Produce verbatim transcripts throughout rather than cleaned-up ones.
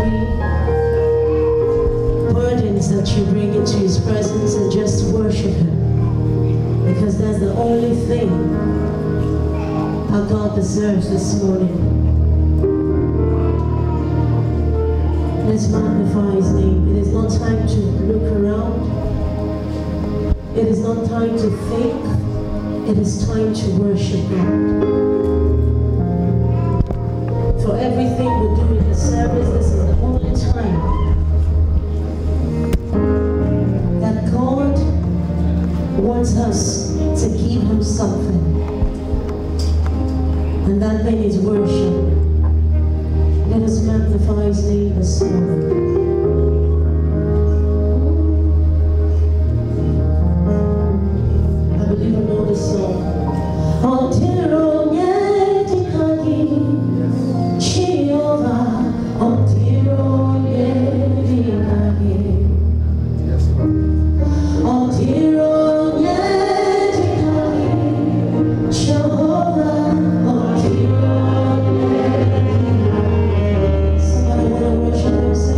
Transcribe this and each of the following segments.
heavy burdens that you bring into His presence and just worship Him, because that's the only thing our God deserves this morning. Let's magnify His name. It is not time to look around. It is not time to think. It is time to worship God. For everything we do in the service, this is the only time that God wants us to give Him something. And that thing is worship. Let us magnify His name this morning. I believe I know this song. Ontiro nyetikagi, Jehovah. Ontiro nyetikagi, Ontiro nyetikagi, Jehovah. Ontiro nyetikagi. Somebody wanna worship Him?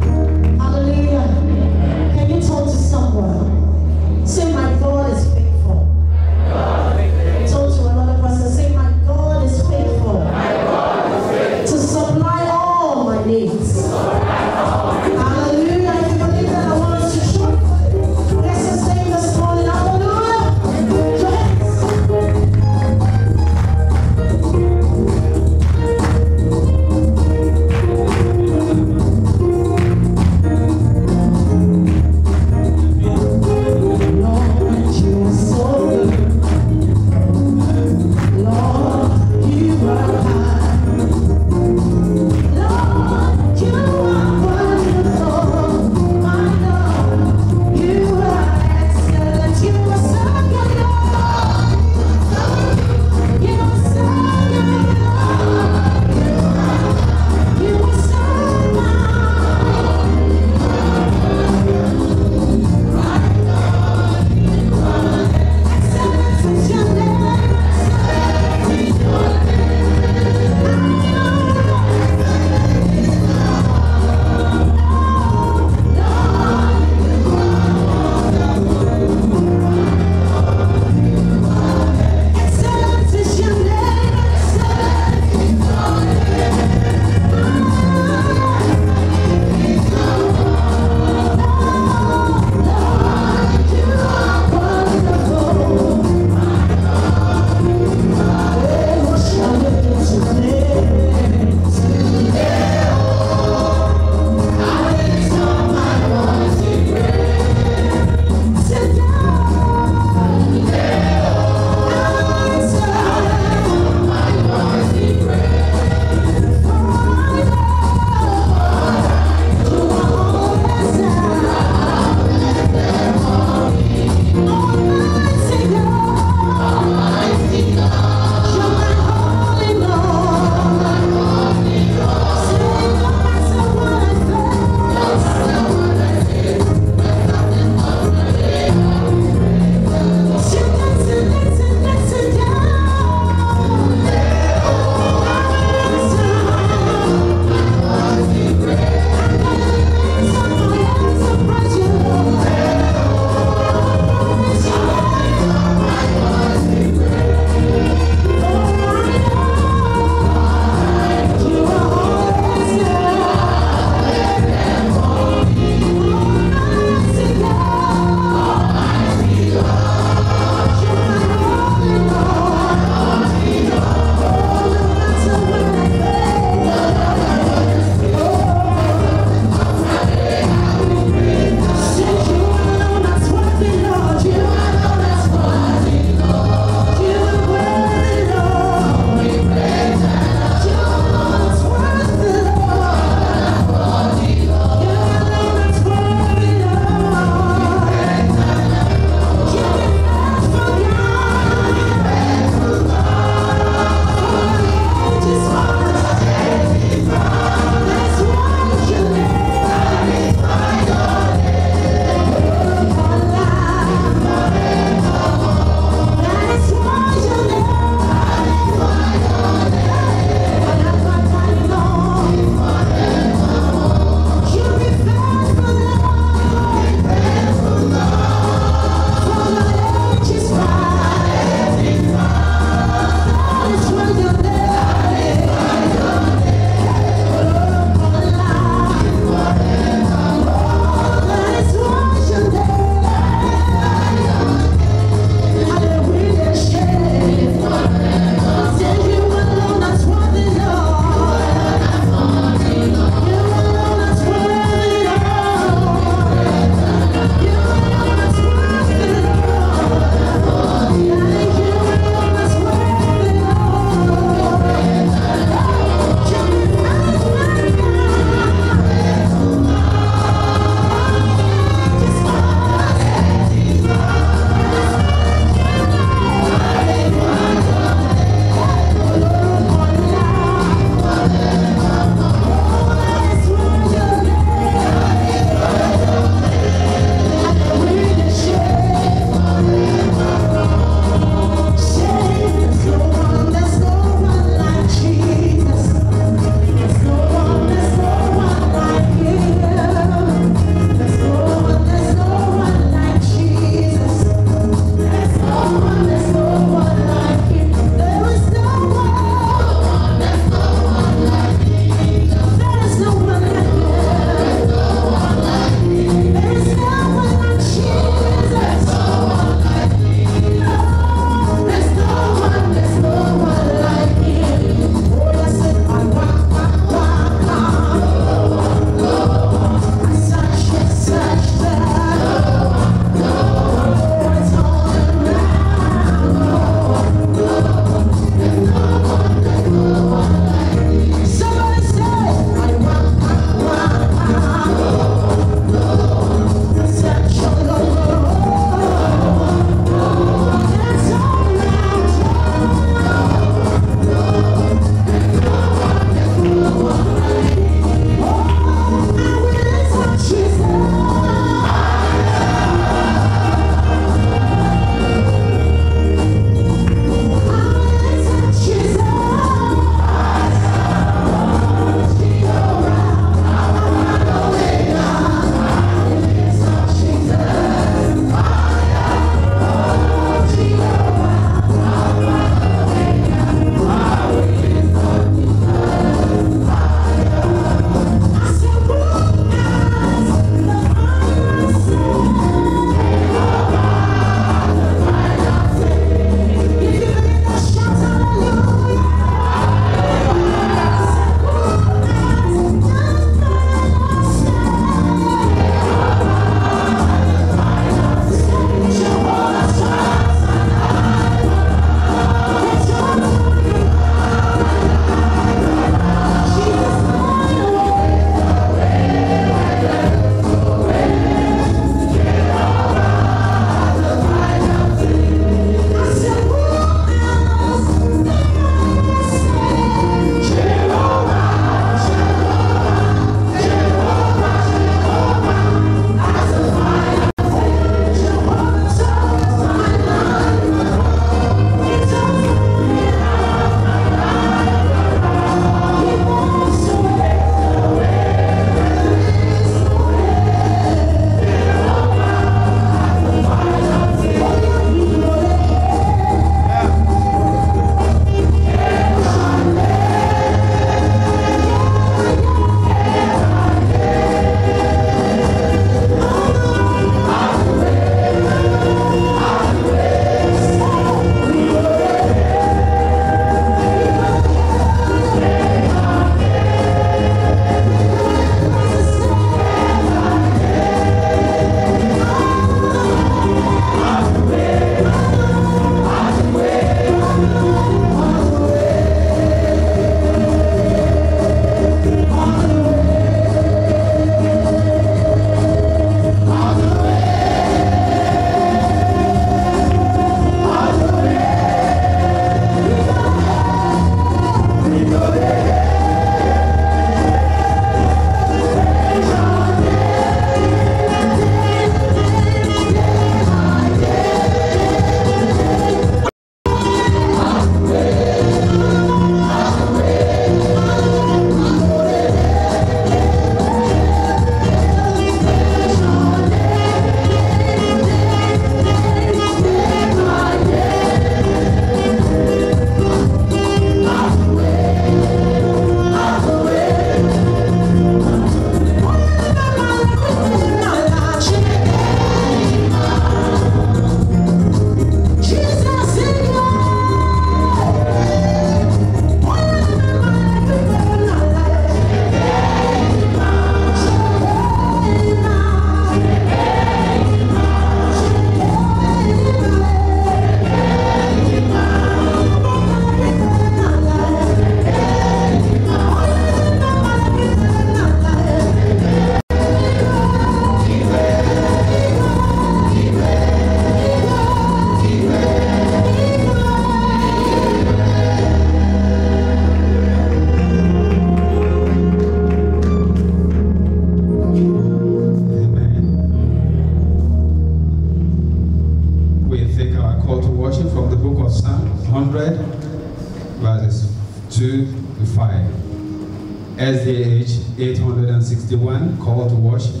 book of Psalm one hundred, verses two to five. S D H eight hundred sixty-one, call to worship.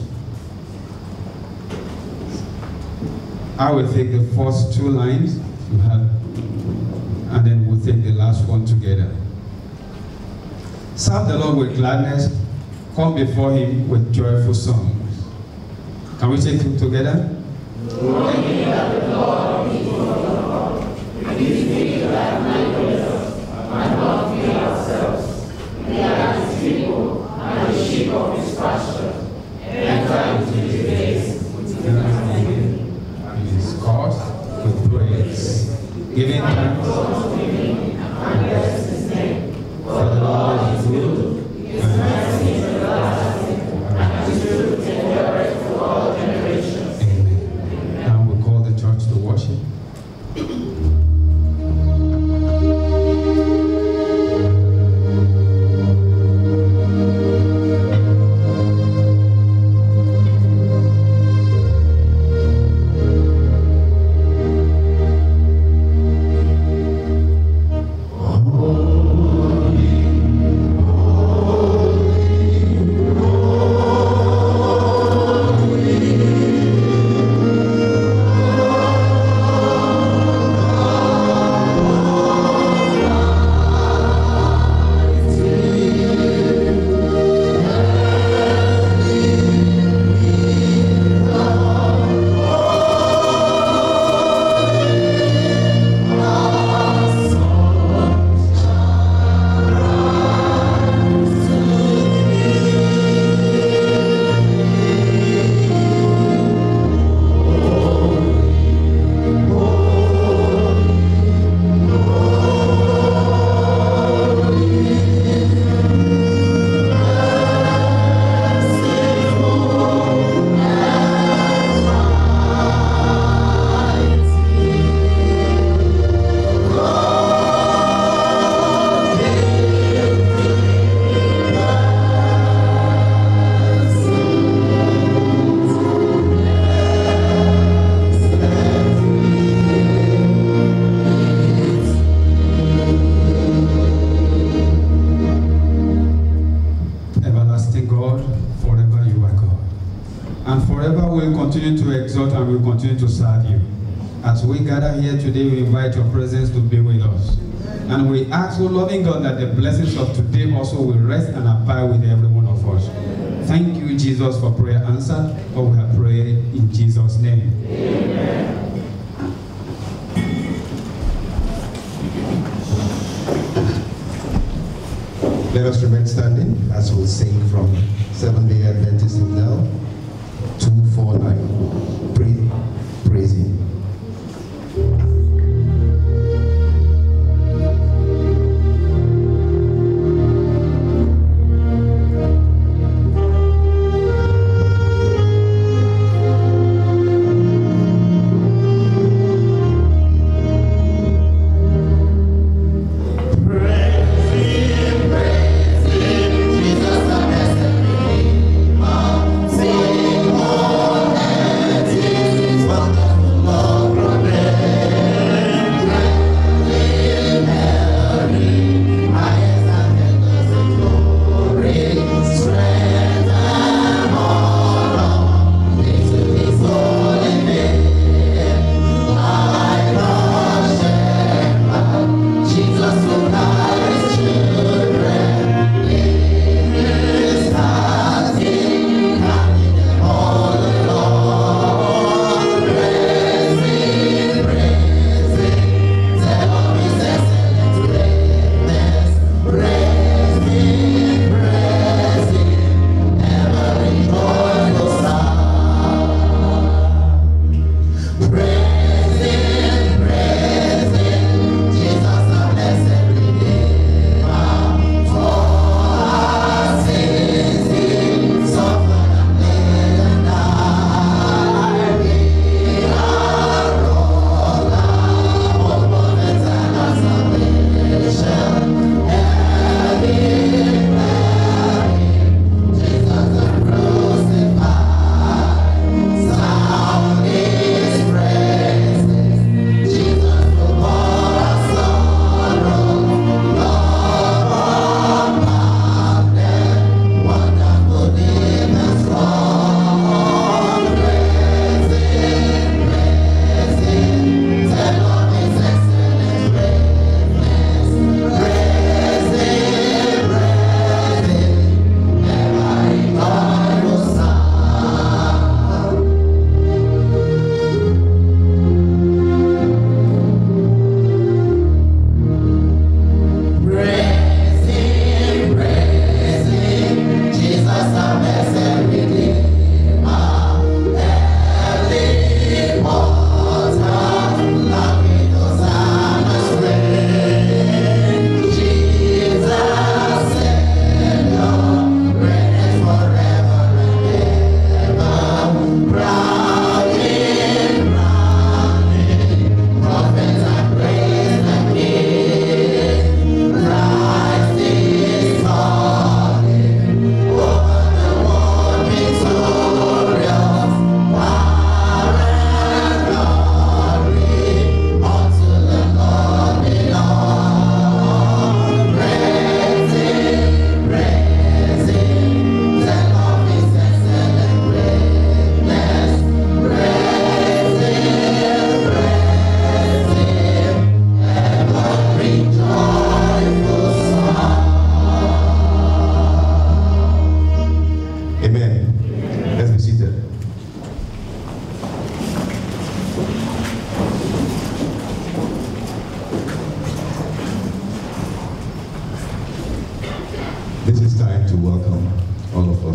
I will take the first two lines you have, and then we'll take the last one together. Serve the Lord with gladness, come before him with joyful songs. Can we take it together? Knowing that the Lord is for the Lord, we speak like languages, and not we ourselves. We are his people, and the sheep of his pasture. Enter into his gates with thanksgiving, and his courts with praise. Giving thanks unto him, and bless his name. For the Lord is good, his mercy is everlasting, and his truth endureth to all generations. Amen. Now we call the church to worship. Continue to serve you. As we gather here today, we invite your presence to be with us. And we ask, O loving God, that the blessings of today also will rest and abide with every one of us. Thank you, Jesus, for prayer answered. For we have prayed in Jesus' name. Amen. Let us remain standing as we sing from Seventh-day Adventist hymnal two forty-nine. Pray, praise him. Sing, oh,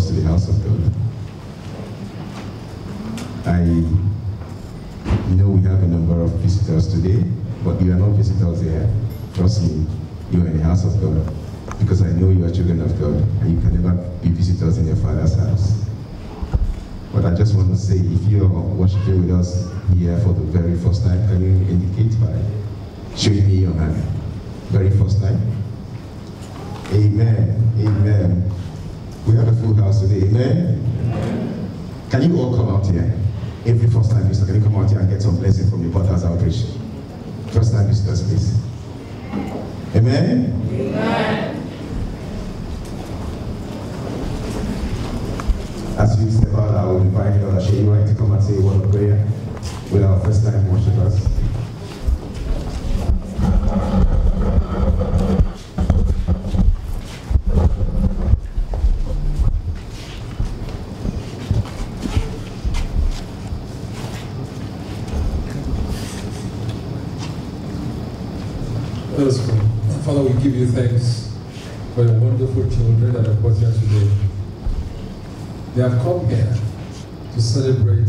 us to the house of God. I know we have a number of visitors today, but you are not visitors here. Trust me, you are in the house of God, because I know you are children of God, and you can never be visitors in your Father's house. But I just want to say, if you are worshiping with us here for the very first time, can you indicate by showing me your hand? Very first time? Amen. Amen. We have a full house today. Amen. Amen. Can you all come out here? Every first time visitor, can you come out here and get some blessing from the Potter's Outreach? First time visitors, please. Amen. Amen. As we step out, I will invite Brother Sheyi to come and say a word of prayer with our first time worshipers. Let us pray. Father, we give you thanks for your wonderful children that are brought here today. They have come here to celebrate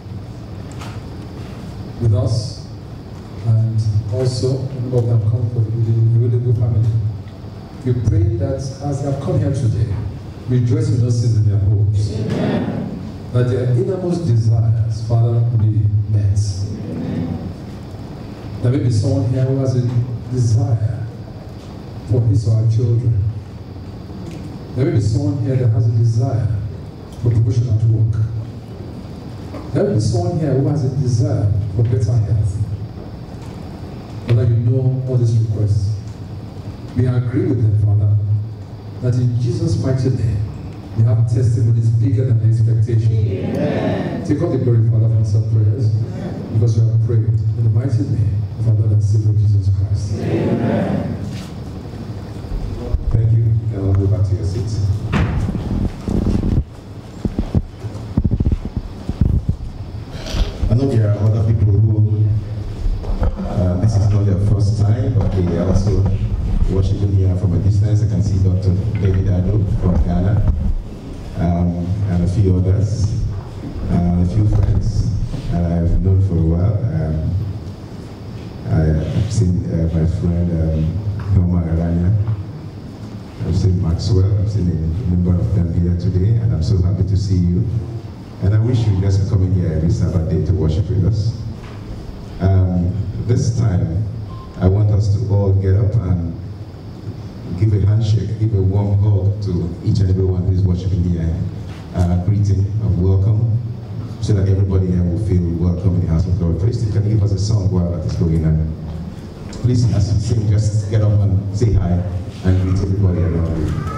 with us, and also a number of them come from the Willigo family. We pray that as they have come here today, rejoice with us in their homes. Amen. That their innermost desires, Father, be met. Amen. There may be someone here who has a desire for his or her children. There may be someone here that has a desire for promotion at work. There may be someone here who has a desire for better health. Father, you know all these requests. We agree with them, Father, that in Jesus' mighty name, we have testimonies bigger than expectation. Amen. Take all the glory, Father, for answered prayers, because we have prayed in the mighty name of our Lord and Savior Jesus Christ. Amen. Thank you. You can all go back to your seats. I know there are other people who, uh, this is not their first time, but they are also worshiping here from a distance. I can see Doctor David Ado from Ghana, um, and a few others, uh, a few friends that I've known for a while. Um, I've seen uh, my friend um, Norma Aranya. I've seen Maxwell. I've seen a number of them here today, and I'm so happy to see you. And I wish you just come in here every Sabbath day to worship with us. Um, this time, I want us to all get up and give a handshake, give a warm hug to each and everyone who is worshiping here. Uh, greeting of welcome, so that everybody here will feel welcome in the house of God. Please, can you give us a song while that is going on? Please, as you sing, just get up and say hi and greet everybody around you.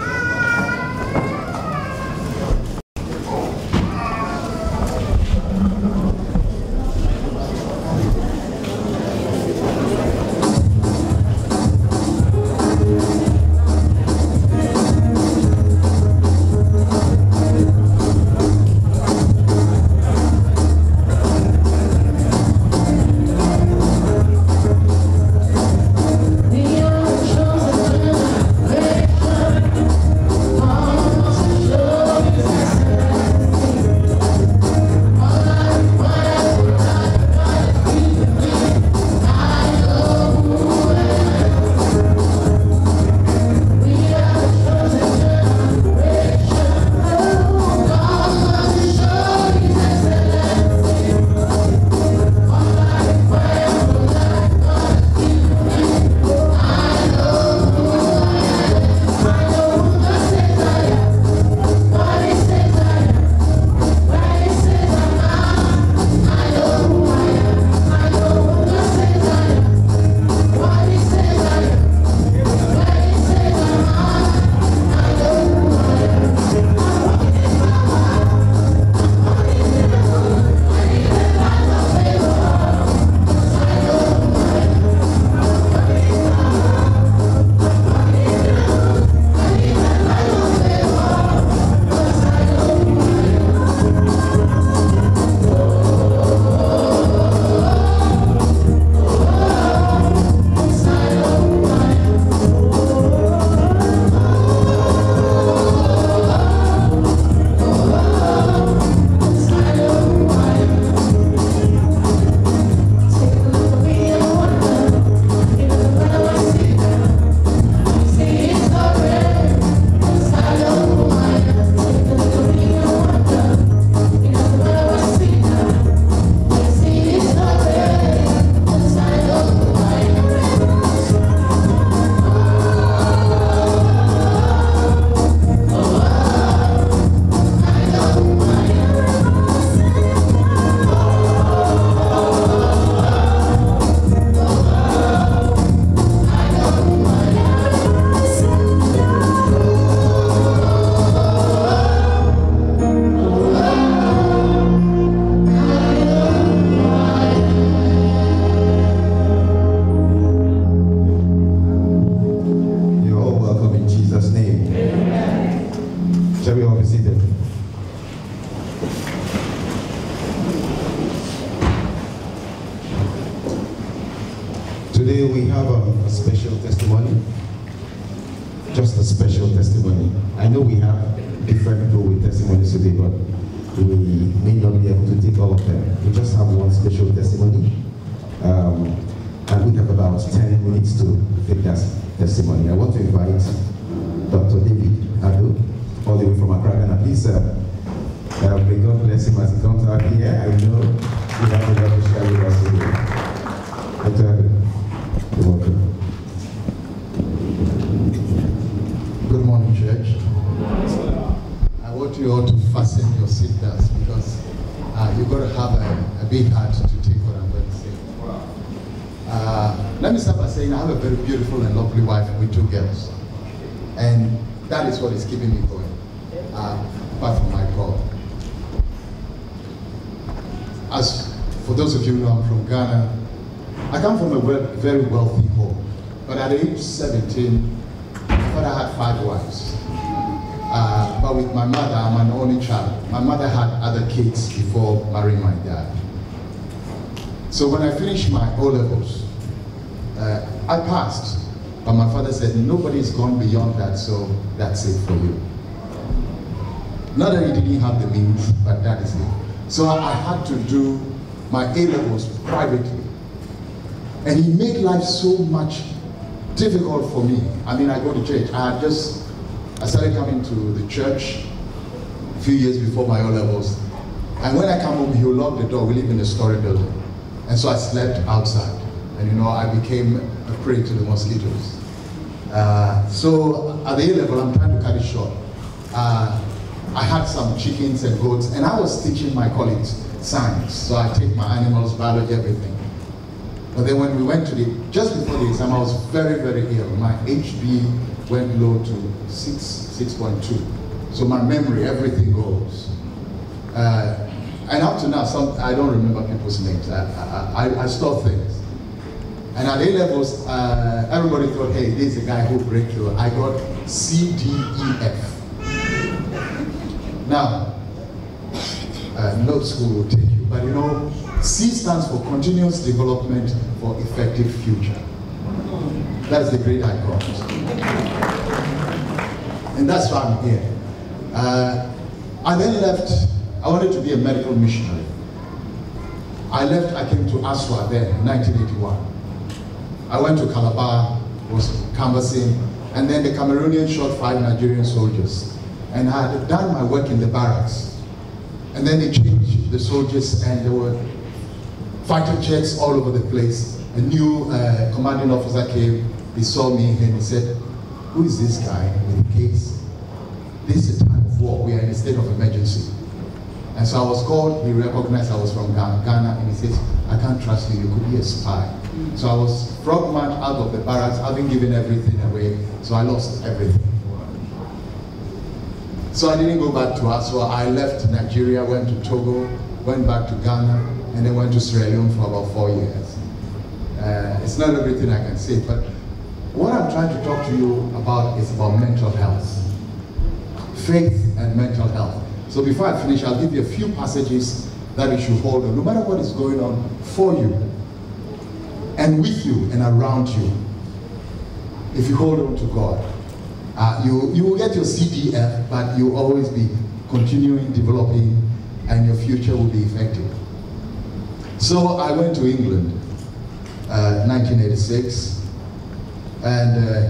We are chosen generation. Today we have um, a special testimony, just a special testimony. I know we have different people with testimonies today, but we may not be able to take all of them. We just have one special testimony, um, and we have about ten minutes to take that testimony. I want to invite Doctor David Ado, all the way from Accra, Ghana. Please, uh, uh, may God bless him as he comes out here. I know you have a lot to share with us today. Doctor Ado, you're welcome. Good morning, church. I want you all to fasten your seatbelts because uh, you've got to have a, a big heart to take what I'm going to say. Uh, let me start by saying I have a very beautiful and lovely wife with two girls. And that is what is keeping me going, uh, apart from my God. As for those of you who know, I'm from Ghana. I come from a very wealthy home. But at age seventeen, my father had five wives. Uh, but with my mother, I'm an only child. My mother had other kids before marrying my dad. So when I finished my O levels, uh, I passed. But my father said, nobody's gone beyond that, so that's it for you. Not that he didn't have the means, but that is it. So I had to do my A levels privately. And he made life so much difficult for me. I mean, I go to church. I had just, I started coming to the church a few years before my O levels. And when I come home, he would lock the door. We live in a story building. And so I slept outside. And you know, I became a prey to the mosquitoes. Uh, so at the A level, I'm trying to cut it short. Uh, I had some chickens and goats, and I was teaching my colleagues science. So I take my animals, biology, everything. But then when we went to the, just before the exam, I was very, very ill. My H B went low to six, six point two. So my memory, everything goes. Uh, and up to now, some, I don't remember people's names. I, I, I store things. And at A levels, uh, everybody thought, hey, this is a guy who break through. I got C, D, E, F. Now, uh, no school will take you, but you know, C stands for Continuous Development for Effective Future. That's the grade I got. And that's why I'm here. Uh, I then left, I wanted to be a medical missionary. I left, I came to Aswa then in nineteen eighty-one. I went to Calabar, was canvassing, and then the Cameroonians shot five Nigerian soldiers. And I had done my work in the barracks. And then they changed the soldiers, and there were fighter jets all over the place. A new uh, commanding officer came, he saw me, and he said, who is this guy with a case? This is a time of war, we are in a state of emergency. And so I was called, he recognized I was from Ghana, and he says, I can't trust you, you could be a spy. So I was frog-marched out of the barracks, having given everything away, so I lost everything. So I didn't go back to Aswa. I left Nigeria, went to Togo, went back to Ghana, and then went to Sierra Leone for about four years. Uh, it's not everything I can say, but what I'm trying to talk to you about is about mental health. Faith and mental health. So before I finish, I'll give you a few passages that you should hold on, no matter what is going on for you, and with you, and around you. If you hold on to God, uh, you, you will get your C D F, but you'll always be continuing developing, and your future will be effective. So I went to England, uh, nineteen eighty-six, and uh,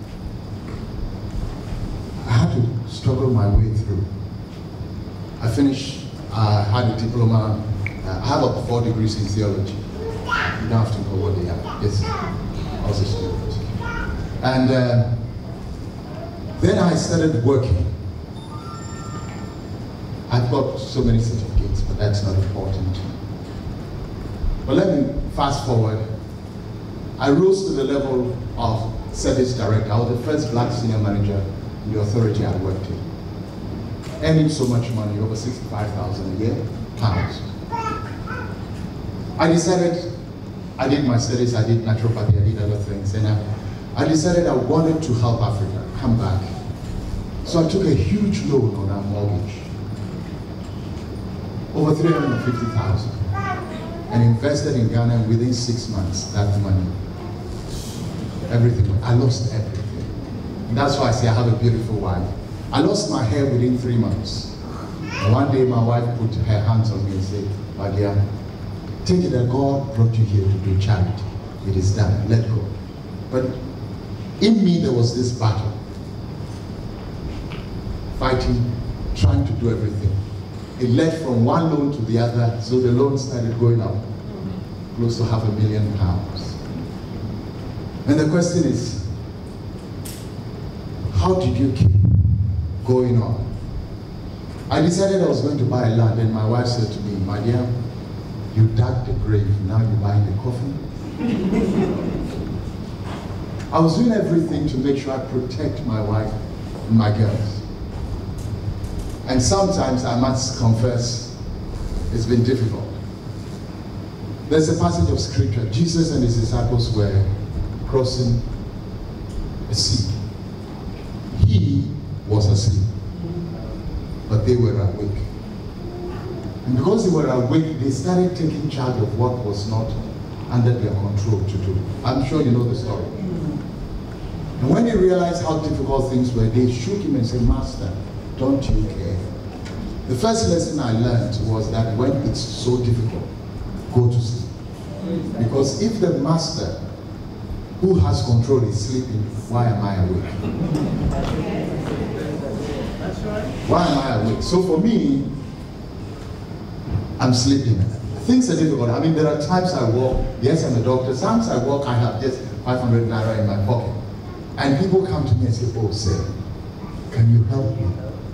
I had to struggle my way through. I finished, I uh, had a diploma, uh, I have up to four degrees in theology. You don't have to know what they are. Yes, I was a student. And uh, then I started working. I've got so many certificates, but that's not important. But let me fast forward. I rose to the level of service director. I was the first black senior manager in the authority I worked in. Earning so much money, over sixty-five thousand a year, pounds. I decided, I did my studies, I did naturopathy, I did other things, and I, I decided I wanted to help Africa come back. So I took a huge loan on our mortgage, over three hundred fifty thousand, and invested in Ghana. Within six months, that money everything. I lost everything. And that's why I say I have a beautiful wife. I lost my hair within three months. And one day my wife put her hands on me and said, my dear, take it that God brought you here to do charity. It is done, let go. But in me there was this battle. Fighting, trying to do everything. It led from one loan to the other, so the loan started going up, close to half a million pounds. And the question is, how did you keep going on? I decided I was going to buy a land, and my wife said to me, my dear, you dug the grave, now you're buying the coffin. I was doing everything to make sure I protect my wife and my girls. And sometimes, I must confess, it's been difficult. There's a passage of scripture. Jesus and his disciples were crossing a sea. He was asleep, but they were awake. And because they were awake, they started taking charge of what was not under their control to do. I'm sure you know the story. And when they realized how difficult things were, they shook him and said, Master, don't you care? The first lesson I learned was that when it's so difficult, go to sleep. Because if the master who has control is sleeping, why am I awake? Why am I awake? So for me, I'm sleeping. Things are difficult. I mean, there are times I walk, yes, I'm a doctor, sometimes I walk, I have just five hundred naira in my pocket. And people come to me and say, oh, sir, can you help me?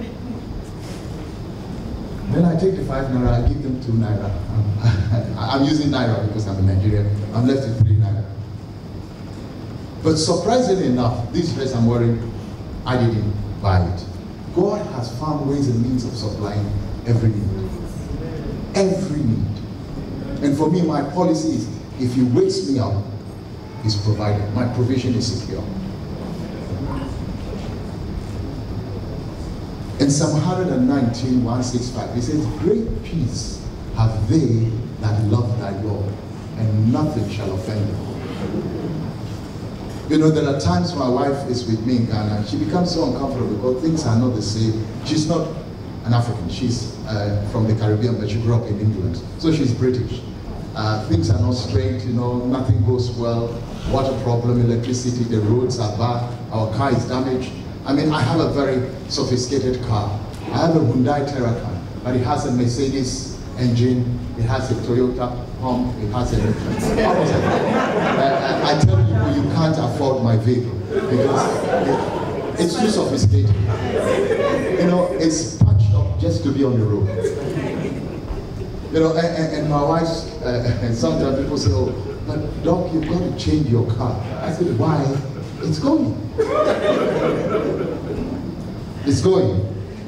Then I take the five naira, I give them two naira. I'm using naira because I'm in Nigeria. I'm left with three naira. But surprisingly enough, this dress I'm wearing, I didn't buy it. God has found ways and means of supplying every need. Every need. And for me, my policy is, if he wakes me up, he's provided. My provision is secure. In Psalm one nineteen, one sixty-five, it says, great peace have they that love thy law, and nothing shall offend them. You know, there are times my wife is with me in Ghana, she becomes so uncomfortable because things are not the same. She's not an African, she's uh, from the Caribbean, but she grew up in England, so she's British. Uh, things are not straight, you know, nothing goes well, water problem, electricity, the roads are bad, our car is damaged. I mean, I have a very sophisticated car. I have a Hyundai Terracan, but it has a Mercedes engine, it has a Toyota pump, it has a... uh, I tell people you can't afford my vehicle because it, it's too sophisticated. You know, it's patched up just to be on the road. You know, and, and, and my wife, uh, and sometimes people say, oh, but Doc, you've got to change your car. I said, why? It's going. It's going.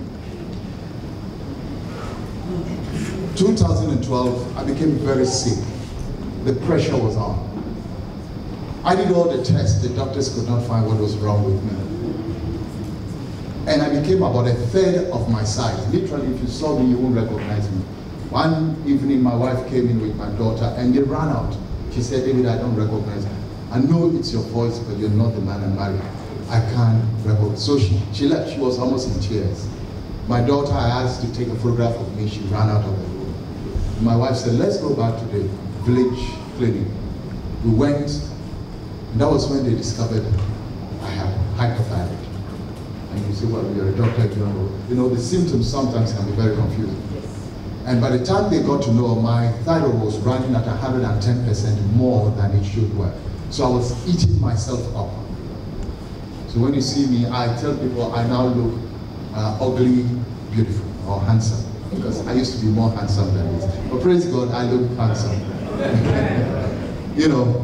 two thousand twelve, I became very sick. The pressure was on. I did all the tests. The doctors could not find what was wrong with me. And I became about a third of my size. Literally, if you saw me, you won't recognize me. One evening, my wife came in with my daughter, and they ran out. She said, David, I don't recognize you. I know it's your voice, but you're not the man I'm married. I can't recognize. So she, she left. She was almost in tears. My daughter, I asked to take a photograph of me. She ran out of the room. My wife said, let's go back to the village clinic. We went, and that was when they discovered I had hypothyroid. And you say, well, you're a doctor, you know. You know, the symptoms sometimes can be very confusing. And by the time they got to know, my thyroid was running at one hundred ten percent more than it should work. So I was eating myself up. So when you see me, I tell people I now look uh, ugly, beautiful, or handsome. Because I used to be more handsome than this. But praise God, I look handsome. You know.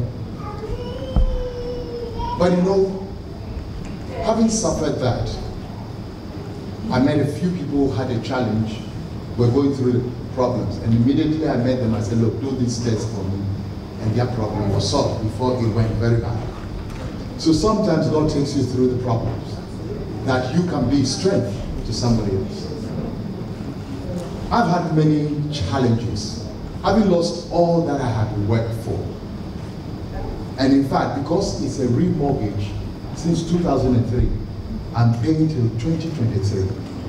But you know, having suffered that, I met a few people who had a challenge, were going through problems. And immediately I met them, I said, look, do this test for me. And their problem was solved before it went very bad. So sometimes God takes you through the problems that you can be strength to somebody else. I've had many challenges. Having lost all that I had worked for, And in fact, because it's a remortgage since two thousand three, I'm paying till twenty twenty-three.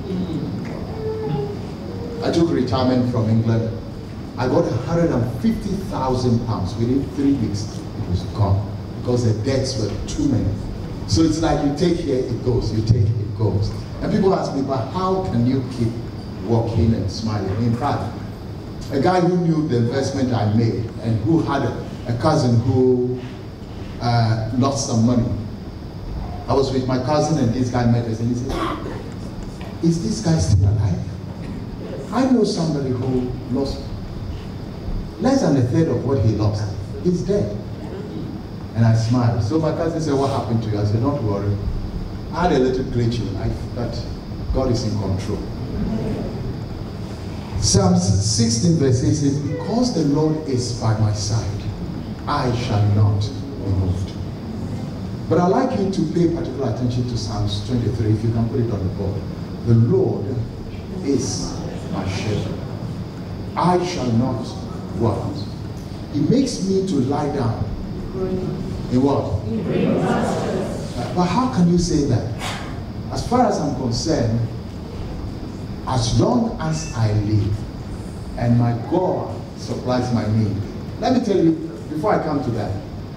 I took retirement from England. I got one hundred fifty thousand pounds. Within three weeks, it was gone because the debts were too many. So it's like you take here, it goes, you take, it goes. And people ask me, but how can you keep walking and smiling? In fact, a guy who knew the investment I made and who had a, a cousin who uh, lost some money. I was with my cousin and this guy met us and he said, is this guy still alive? I know somebody who lost less than a third of what he lost. He's dead. And I smiled. So my cousin said, what happened to you? I said, don't worry. I had a little glitch in life, but God is in control. Psalm sixteen verse eight says, because the Lord is by my side, I shall not be moved. But I'd like you to pay particular attention to Psalms twenty-three, if you can put it on the board. The Lord is my shepherd. I shall not want. He makes me to lie down. In what? In green pastures. But how can you say that? As far as I'm concerned, as long as I live and my God supplies my need. Let me tell you, before I come to that,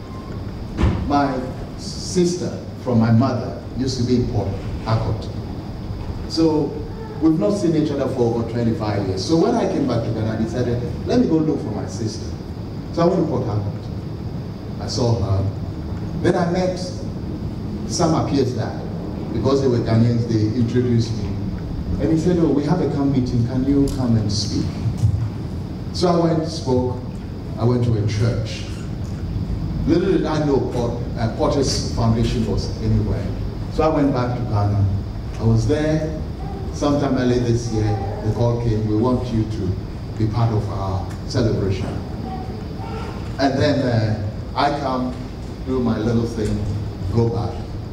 my sister from my mother used to be in Port Harcourt. So we've not seen each other for over twenty-five years. So when I came back to Ghana, I decided, let me go look for my sister. So I went to Port Harcourt. I saw her. Then I met Sam Appiah's dad. Because they were Ghanaians, they introduced me. And he said, oh, we have a camp meeting, can you come and speak? So I went, spoke, I went to a church. Little did I know Port, uh, Porter's Foundation was anywhere. So I went back to Ghana. I was there sometime early this year. The call came, we want you to be part of our celebration. And then uh, I come, do my little thing, go back.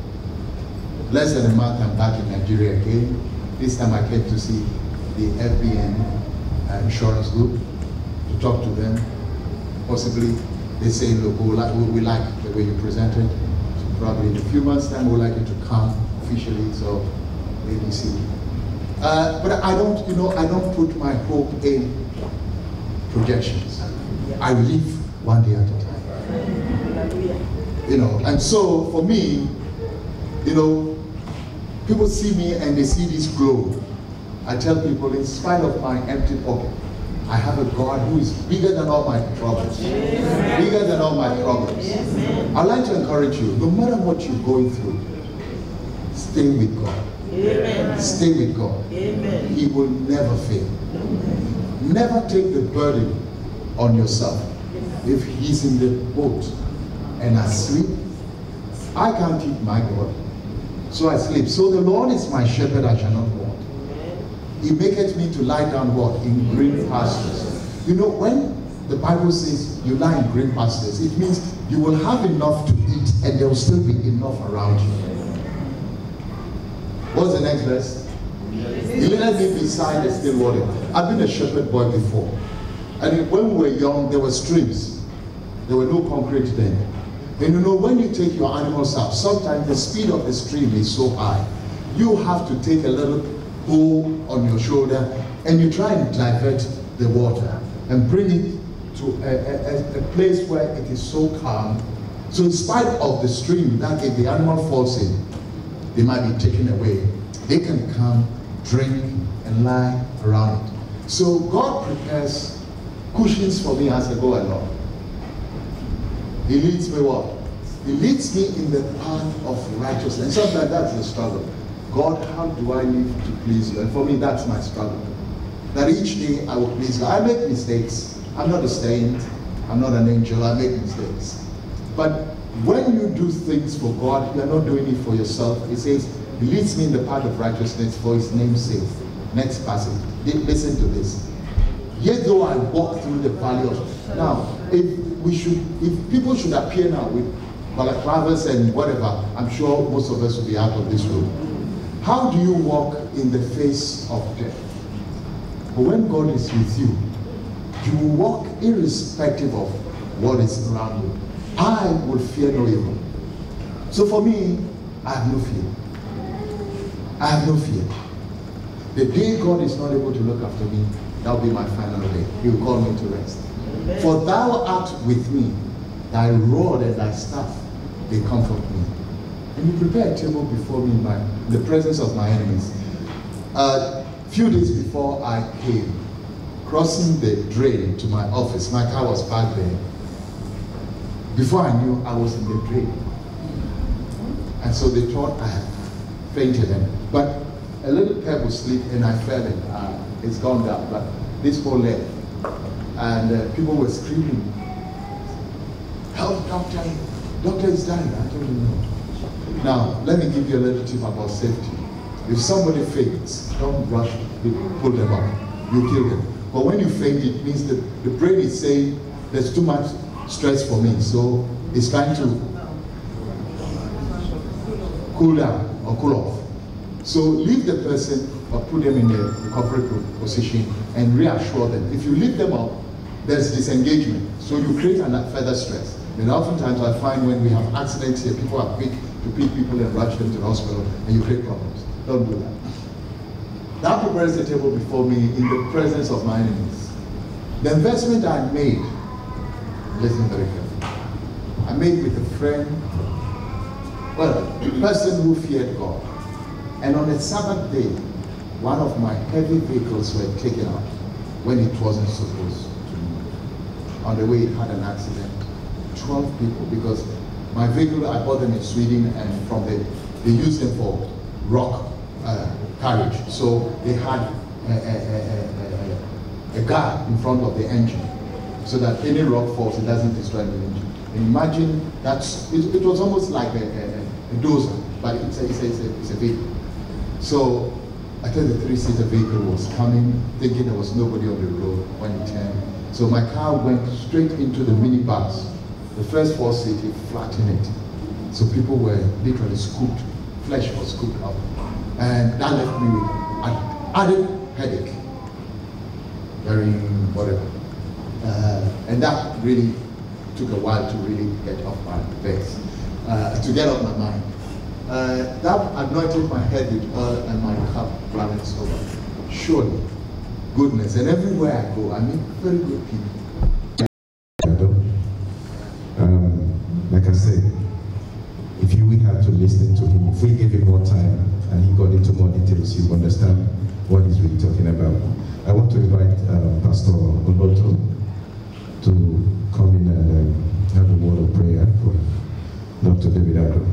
Less than a month, I'm back in Nigeria again. This time I came to see the F B N uh, insurance group, to talk to them. Possibly, they say, look, we like, we like the way you presented. So probably in a few months' time, we'd like you to come officially, so maybe see. Uh, but I don't, you know, I don't put my hope in projections. I live one day at a time. You know, and so for me, you know, people see me and they see this glow. I tell people, in spite of my empty pocket, I have a God who is bigger than all my problems. Amen. Bigger than all my problems. Amen. I'd like to encourage you, no matter what you're going through, stay with God. Amen. Stay with God. Amen. He will never fail. Amen. Never take the burden on yourself. If he's in the boat and asleep, I can't keep my God. So I sleep. So the Lord is my shepherd, I shall not want. He maketh me to lie down what? In green pastures. You know, when the Bible says you lie in green pastures, it means you will have enough to eat and there will still be enough around you. What's the next verse? He led me beside the still water. I've been a shepherd boy before. And when we were young, there were streams. There were no concrete then. And you know, when you take your animals out, sometimes the speed of the stream is so high. You have to take a little pole on your shoulder and you try and divert the water and bring it to a, a, a place where it is so calm. So in spite of the stream, that if the animal falls in, they might be taken away. They can come, drink, and lie around it. So God prepares cushions for me as I go along. He leads me what? He leads me in the path of righteousness. And sometimes that's the struggle. God, how do I live to please you? And for me, that's my struggle. That each day I will please God. I make mistakes. I'm not a saint. I'm not an angel. I make mistakes. But when you do things for God, you're not doing it for yourself. It says, he leads me in the path of righteousness for his name's sake. Next passage. Listen to this. Yet though I walk through the valley of... Now, if we should, if people should appear now with balaclavas and whatever, I'm sure most of us will be out of this room. How do you walk in the face of death? But when God is with you, you walk irrespective of what is around you. I will fear no evil. So for me, I have no fear. I have no fear. The day God is not able to look after me, that will be my final day. He will call me to rest. Amen. For thou art with me, thy rod and thy staff, they comfort me. And you prepare a table before me in, my, in the presence of my enemies. A uh, few days before I came, crossing the drain to my office, my car was parked there. Before I knew, I was in the drain. And so they thought I had fainted. And, but a little pebble slipped and I fell in. Uh, it's gone down, but this whole leg. And uh, people were screaming, help, doctor, doctor is dying. I told them no. Now, let me give you a little tip about safety. If somebody faints, don't rush to pull them up. You kill them. But when you faint, it means that the brain is saying, there's too much stress for me. So it's trying to cool down or cool off. So leave the person or put them in a recovery position and reassure them. If you leave them up, there's disengagement. So you create another further stress. And oftentimes I find when we have accidents here, people are quick to pick people and rush them to the hospital, and you create problems. Don't do that. That prepares the table before me in the presence of my enemies. The investment I made, listen very carefully, I made with a friend, well, a person who feared God. And on a Sabbath day, one of my heavy vehicles were taken out when it wasn't supposed to move. On the way, it had an accident. twelve people, because my vehicle, I bought them in Sweden, and from the, they used them for rock uh, carriage. So they had a, a, a, a, a guard in front of the engine, so that any rock falls, it doesn't destroy the engine. And imagine that's, it, it was almost like a, a, a dozer, but it's a, it's, a, it's, a, it's a vehicle. So I thought the three-seater vehicle was coming, thinking there was nobody on the road when it turned. So my car went straight into the minibus. The first four seats, it flattened it. So people were literally scooped, flesh was scooped up. And that left me with an added headache, very whatever. Uh, and that really took a while to really get off my base, uh, to get off my mind. Uh, that anointed my head with oil and my cup runneth over. Surely, goodness, and everywhere I go, I meet very good people. Um, like I said, if you we had to listen to him, if we gave him more time and he got into more details, you understand what he's really talking about. I want to invite uh, Pastor Onoto to come in and um, have a word of prayer for Doctor David Ado.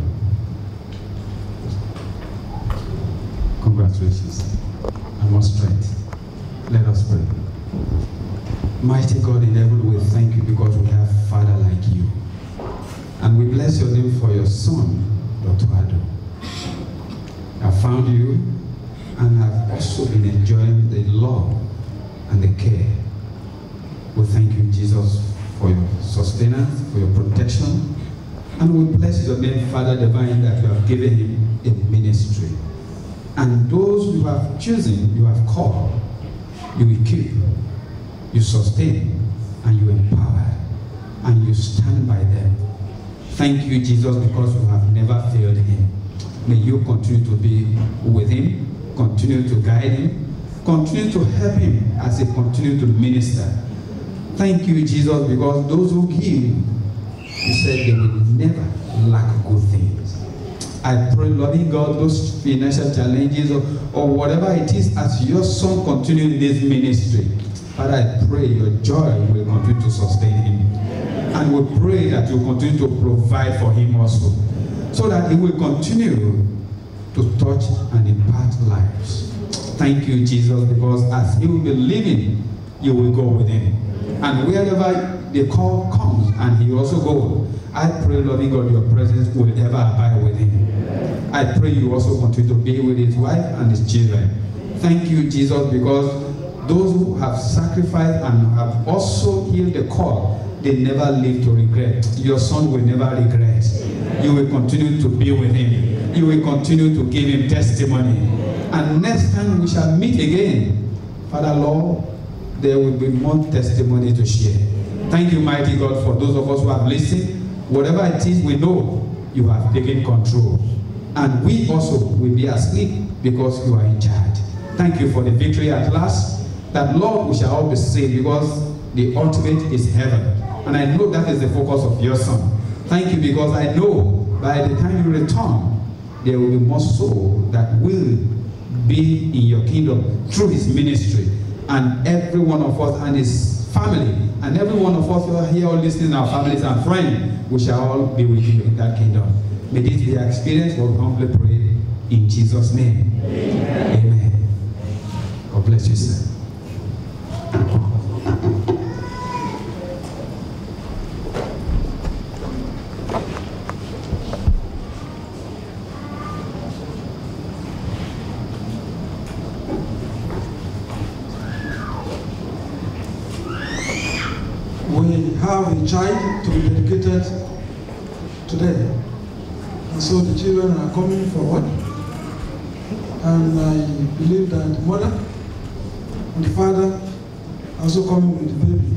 Congratulations and more strength. Let us pray. Mighty God in heaven, we thank you because we have a Father like you. And we bless your name for your son, Doctor Ado. I found you and have also been enjoying the love and the care. We thank you, Jesus, for your sustenance, for your protection. And we bless your name, Father Divine, that you have given him a ministry. And those you have chosen, you have called, you equip, you sustain, and you empower, and you stand by them. Thank you, Jesus, because you have never failed him. May you continue to be with him, continue to guide him, continue to help him as he continues to minister. Thank you, Jesus, because those who give, you said they will never lack good things. I pray, loving God, those financial challenges or, or whatever it is, as your son continues in this ministry, Father, I pray your joy will continue to sustain him. And we pray that you continue to provide for him also, so that he will continue to touch and impart lives. Thank you, Jesus, because as he will be living, you will go with him. And wherever the call comes and he also goes, I pray, loving God, your presence will ever abide with him. I pray you also continue to be with his wife and his children. Thank you, Jesus, because those who have sacrificed and have also healed the call, they never live to regret. Your son will never regret. You will continue to be with him. You will continue to give him testimony. And next time we shall meet again, Father Lord, there will be more testimony to share. Thank you, mighty God, for those of us who have listened. whatever it is, we know you have taken control. And we also will be asleep because you are in charge. Thank you for the victory at last. That, Lord, we shall all be saved because the ultimate is heaven. And I know that is the focus of your Son. Thank you because I know by the time you return, there will be more soul that will be in your kingdom through his ministry. And every one of us and his family, and every one of us who are here listening, our families and friends, we shall all be with you in that kingdom. May this be our experience, what we humbly pray in Jesus' name. Amen. Amen. God bless you, sir. We have a child to be dedicated today. And so the children are coming forward. And I believe that the mother and the father are also coming with the baby.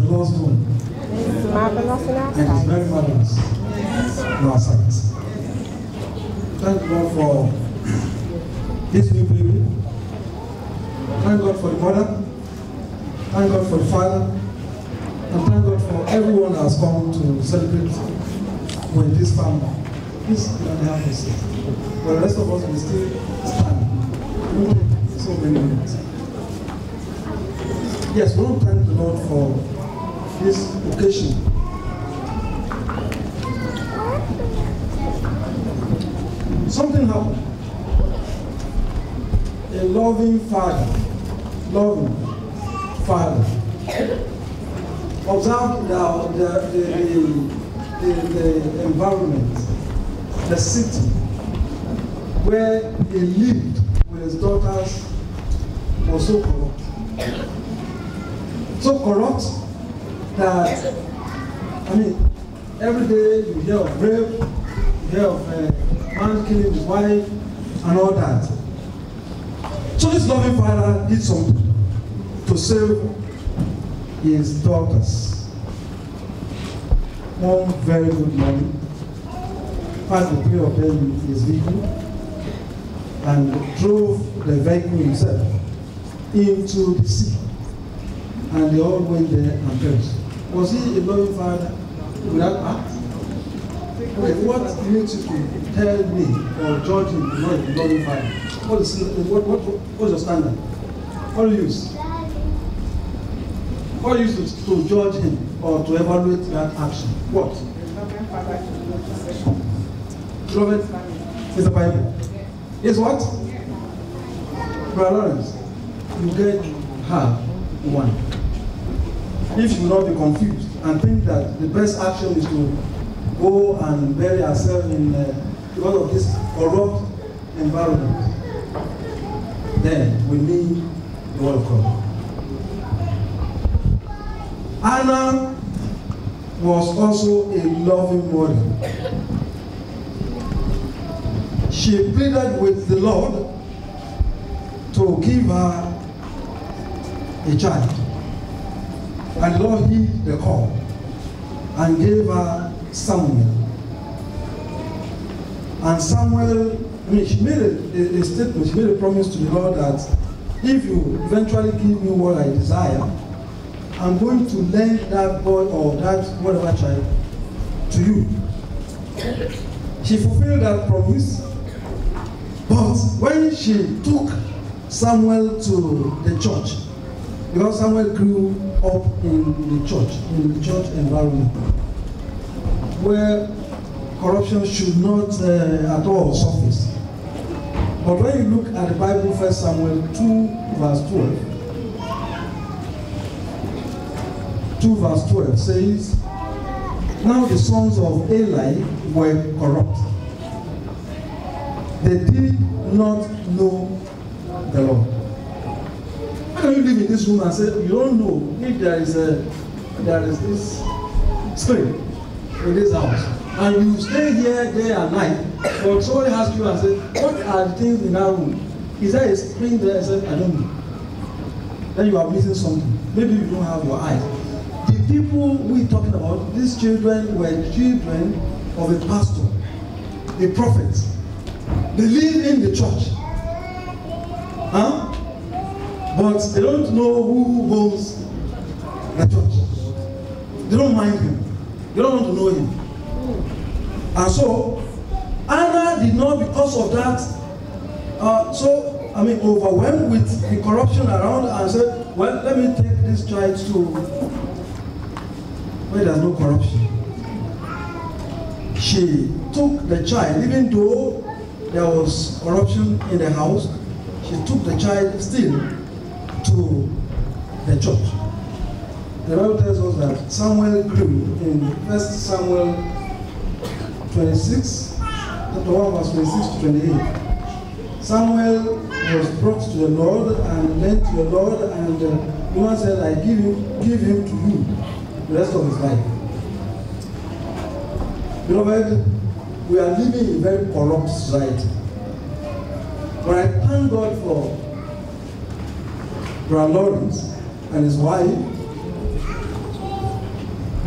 Lord's doing. It's marvelous in our And it's sight. very marvelous in our sight. Thank God for this new baby. Thank God for the mother. Thank God for the father. And thank God for everyone that has come to celebrate with this family. Please don't help us. But the rest of us will still stand. So many minutes. Yes, we want to thank the Lord for this occasion. Something happened. A loving father, loving father, observed the, the, the, the, the environment, the city where he lived with his daughters was so corrupt. So corrupt that, I mean, every day you hear of rape, you hear of a man killing his wife, and all that. So this loving father did something to save his daughters. One very good morning, passed the three of them in his vehicle and drove the vehicle himself into the sea. And they all went there and perished. Was he a loving father without act? Okay, what makes you to tell me or judge him not a loving father? What is what, what, what's your standard? What do you use? What do you use to, to judge him or to evaluate that action? What? Beloved is the Bible. Is what? Brother Lawrence, you get her one. If you will not be confused and think that the best action is to go and bury yourself in uh, because of this corrupt environment, then we need the word of God. Anna was also a loving mother. She pleaded with the Lord to give her a child. And the Lord heed the call and gave her Samuel. And Samuel, I mean, she made a, a, a statement, she made a promise to the Lord that if you eventually give me what I desire, I'm going to lend that boy or that whatever child to you. She fulfilled that promise, but when she took Samuel to the church, because Samuel grew up in the church, in the church environment, where corruption should not uh, at all surface. But when you look at the Bible, First Samuel two, verse twelve, two verse twelve says, now the sons of Eli were corrupt. They did not know the Lord. How can you live in this room and say you don't know if there is a there is this spirit in this house, and you stay here day and night, but somebody asks you and say, what are the things in that room? Is there a screen there? I said, I don't know. Then you are missing something. Maybe you don't have your eyes. The people we're talking about, these children were children of a pastor, a prophet. They live in the church. Huh? But they don't know who owns the church. They don't mind him. They don't want to know him. And so, Anna did not, because of that, uh, so, I mean, overwhelmed with the corruption around and said, well, let me take this child to where there's no corruption. She took the child, even though there was corruption in the house, she took the child still to the church. The Bible tells us that Samuel grew in First Samuel twenty-six, chapter one, verse twenty-six to twenty-eight. Samuel was brought to the Lord and led to the Lord, and the woman said, I give him, give him to you the rest of his life. Beloved, we are living in a very corrupt society. But I thank God for Brother Lawrence and his wife,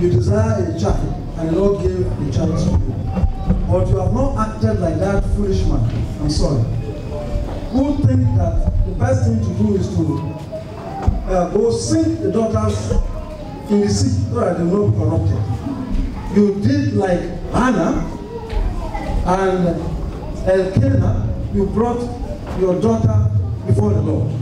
you desire a child, and the Lord gave the child to you. But you have not acted like that foolish man. I'm sorry. Who think that the best thing to do is to uh, go sink the daughters in the sea so that they will not be corrupted. You did like Hannah and Elkanah, you brought your daughter before the Lord.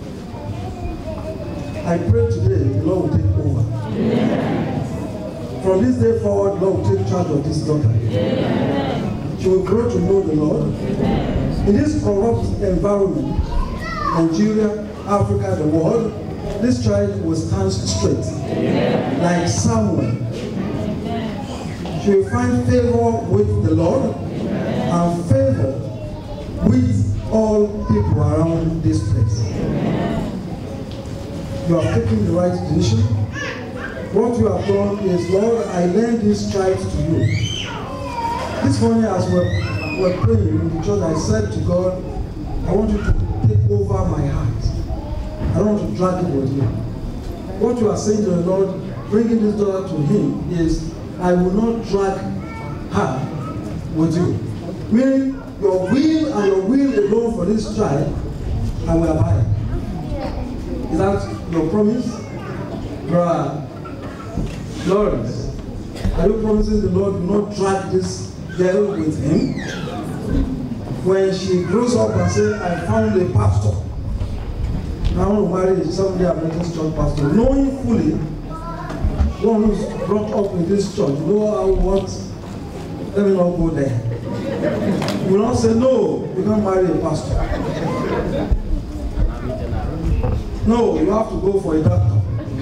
I pray today the Lord will take over. Amen. From this day forward, the Lord will take charge of this daughter. Amen. She will grow to know the Lord. Amen. In this corrupt environment, Nigeria, Africa, the world, this child will stand straight. Amen. Like Samuel. Amen. She will find favor with the Lord. Amen. And favor with all people around this place. Amen. You have taken the right decision. What you have done is, Lord, I lend this child to you. This morning as we're, we're praying in the church, I said to God, I want you to take over my heart. I don't want to drag it with you. What you are saying to the Lord, bringing this daughter to him, is I will not drag her with you. Meaning, your will and your will alone for this child, I will abide. Is that your promise? Brother Lawrence, are you promising the Lord will not drag this girl with him? When she grows up and says, I found a pastor. Now I want to marry a Seventh-day Adventist church pastor, knowing fully one who's brought up in this church, you know how what, let me not go there. You will not say, no, you can't marry a pastor. No, you have to go for a doctor.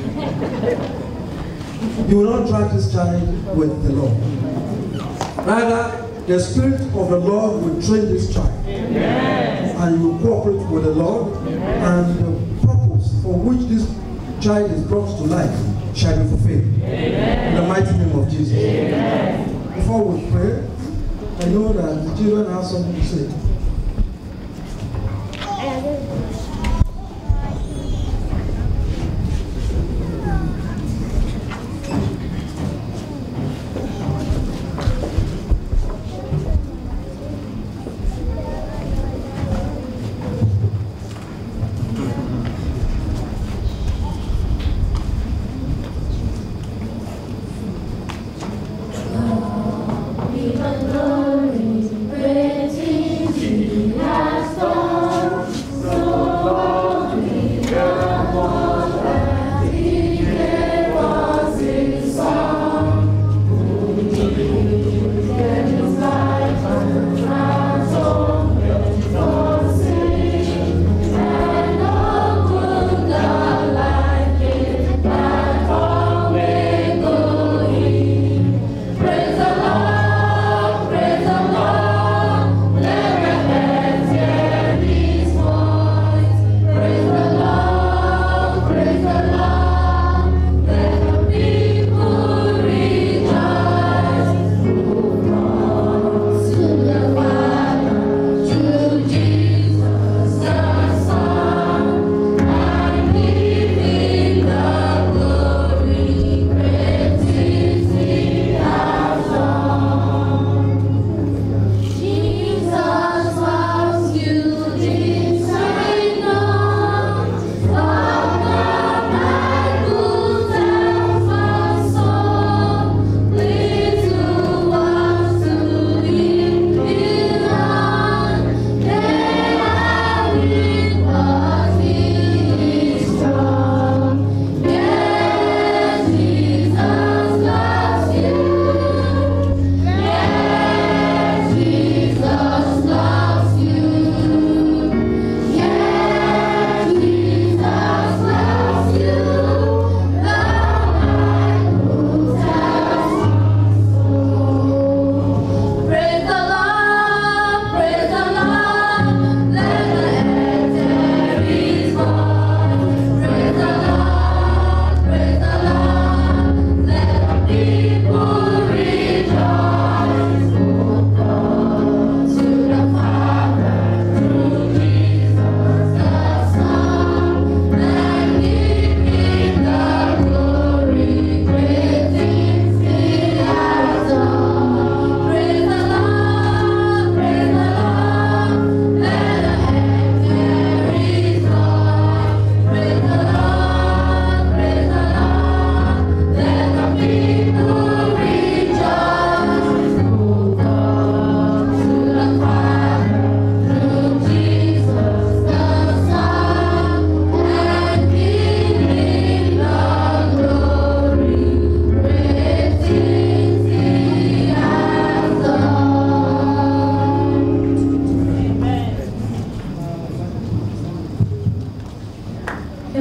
You will not drag this child with the Lord. Rather, the Spirit of the Lord will train this child. Amen. And you will cooperate with the Lord. Amen. And the purpose for which this child is brought to life shall be fulfilled. Amen. In the mighty name of Jesus. Amen. Before we pray, I know that the children have something to say. Glory, praise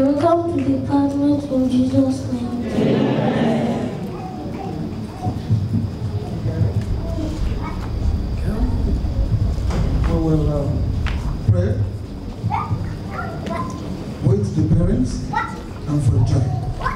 Welcome to the department in Jesus' name. Amen. We will um, pray with the parents and for the child.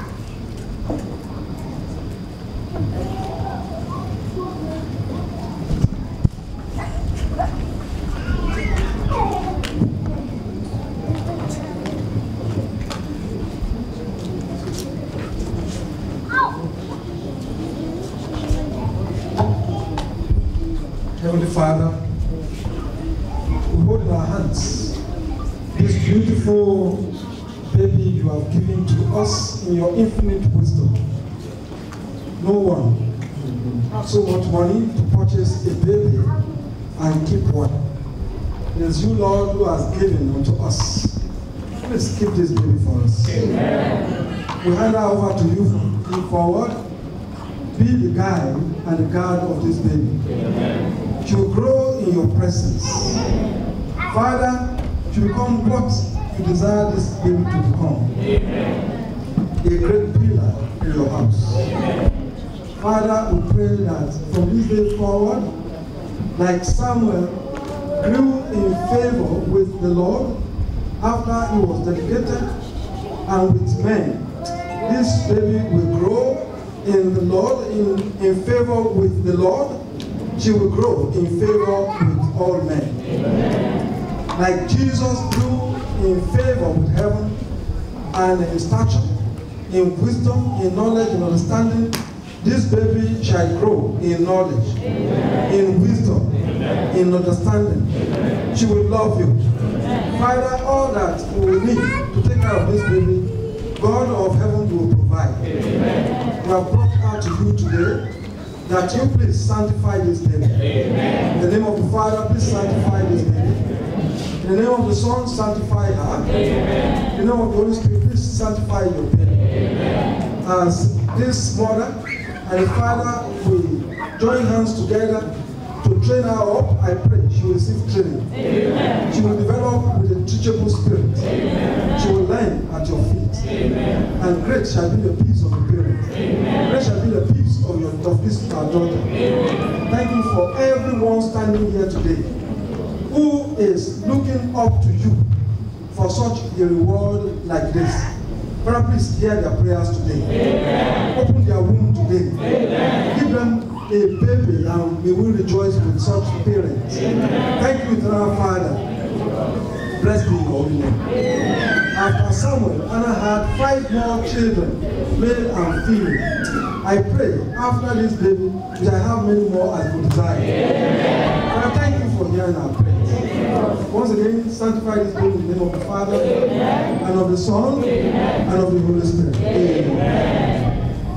Heavenly Father, we hold in our hands this beautiful baby you have given to us in your infinite wisdom. No one has so much money to purchase a baby and keep one. It is you, Lord, who has given unto us. Please keep this baby for us. Amen. We hand her over to you from going forward. Be the guide and the guard of this baby. Amen. She will grow in your presence. Father, she will become what you desire this baby to become. Amen. A great pillar in your house. Amen. Father, we pray that from this day forward, like Samuel grew in favor with the Lord after he was dedicated and with men, this baby will grow in the Lord, in, in favor with the Lord. She will grow in favor with all men. Amen. Like Jesus grew in favor with heaven and in stature, in wisdom, in knowledge, in understanding, this baby shall grow in knowledge, amen, in wisdom, amen, in understanding. Amen. She will love you. Amen. Father, all that we will need to take care of this baby, God of heaven will provide. Amen. We have brought her to you today, that you please sanctify this baby. Amen. In the name of the Father, please sanctify this baby. In the name of the Son, sanctify her. Amen. In the name of the Holy Spirit, please sanctify your baby. Amen. As this mother and the father will join hands together to train her up, I pray she will receive training. Amen. She will develop with a teachable spirit. Amen. She will learn at your feet. Amen. And great shall be the peace of the parent. Amen. Great shall be the peace of, your, of this our daughter. Amen. Thank you for everyone standing here today who is looking up to you for such a reward like this. Father, please hear their prayers today. Amen. Open their womb today. Amen. Give them a baby and we will rejoice with such parents. Amen. Thank you, eternal Father. Blessed be your holy name. Amen. After Samuel, Anna had five more children, male and female. I pray after this baby, we shall have many more as we desire. Father, thank you for hearing our prayers. Once again, sanctify this baby in the name of the Father, amen, and of the Son, amen, and of the Holy Spirit. Amen. Amen.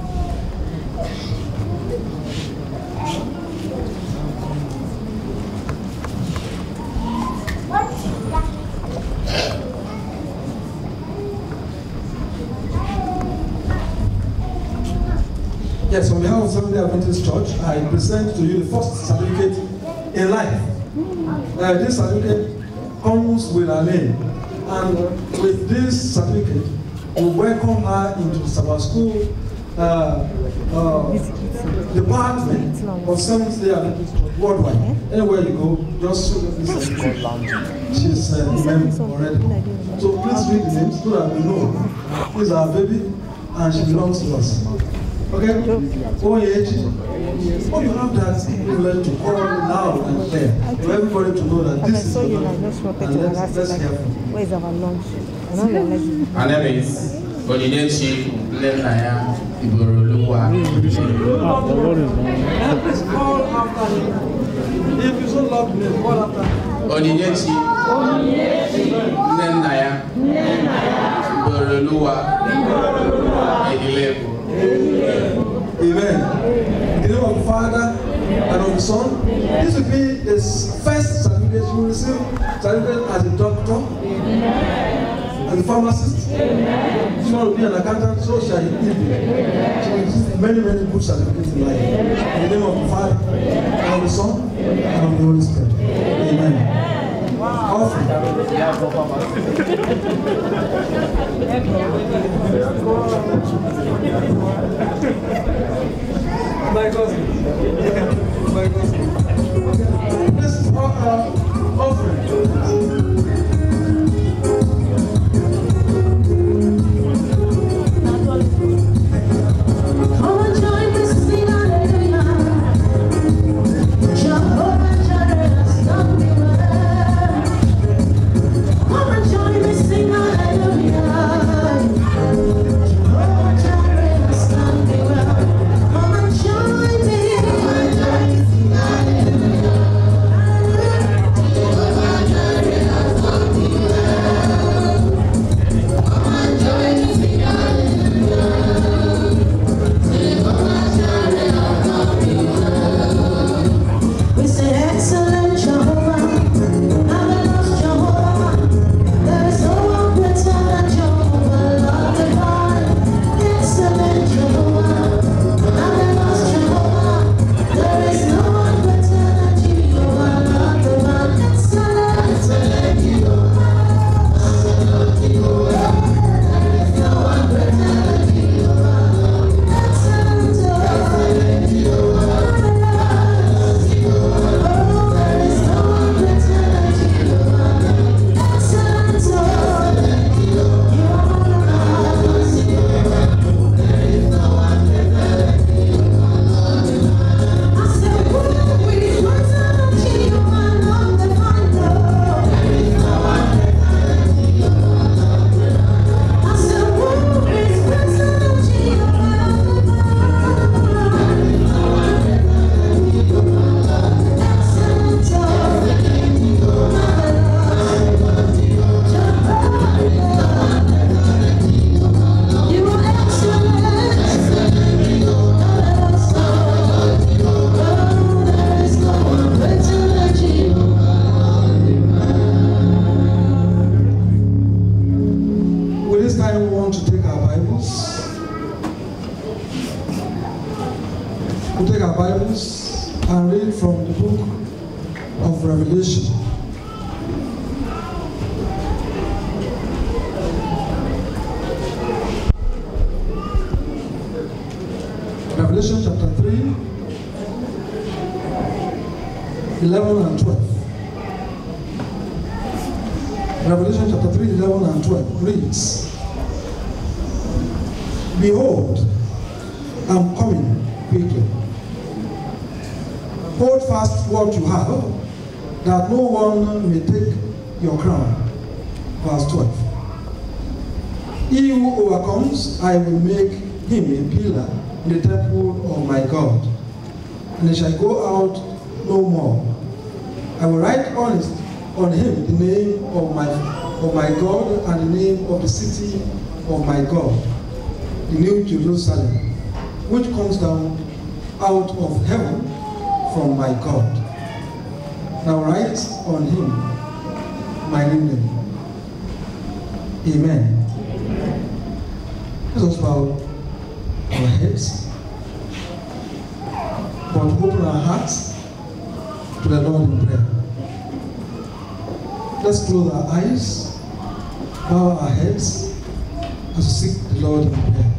Yes, on behalf of Seventh-day Adventist Church, I present to you the first certificate in life. Uh, this certificate comes with her name, and with this certificate, we welcome her into the Sabbath School uh, uh, department of Seventh-day Adventist Church worldwide. Anywhere you go, just show them this certificate. She's uh, a member already. So please read the names so that we know this is our baby and she belongs to us. Okay? Oh, yeah. Oh, you have that privilege to call loud and clear for everybody to know that this is the Lord. And let's, let's hear from you. Where is our lunch? My name is Odinechi Lenaya Iboroluwa. Please call after him. If you so love me, call after him. Odinechi Lenaya Iboroluwa Edilepo. Amen. In the name of the Father and of the Son, this will be the first certificate you will receive. Certificate as a doctor, as a pharmacist. She will be an accountant, so shall he be. She will receive many, many good certificates in life. In the name of the Father and of the Son and of the Holy Spirit. Amen. offering. My cousin. My cousin. This is our uh, offering. Come and join me, sing hallelujah. Jehovah Jireh has done me well. Come and join me, sing hallelujah. Jehovah Jireh has done me well. Come and join me. Come and join me, sing hallelujah. Jehovah Jireh has done me well. Come and join me, sing hallelujah. We say excellent Jehovah, marvelous Jehovah. There is no one better than Jehovah, Lord divine. Excellent Jehovah, marvelous Jehovah. There is no one better than Jehovah, Lord divine. Excellent, excellent Jehovah, excellent Jehovah. There is no one better than Jehovah, excellent Jehovah. With this time, we want to take our Bibles. We'll take our Bibles and read from the book of Revelation. Revelation chapter three, eleven and twelve. Revelation chapter three, eleven and twelve reads, Behold, I'm coming quickly. Hold fast what you have, that no one may take your crown. Verse twelve. He who overcomes, I will make him a pillar in the temple of my God, and he shall go out no more. I will write on his on him the name of my of my God and the name of the city of my God, the new Jerusalem, which comes down out of heaven from my God. Now write on him my new name. Amen. Let us bow our heads, but open our hearts to the Lord in prayer. Let's close our eyes, bow our heads, as we seek the Lord in prayer.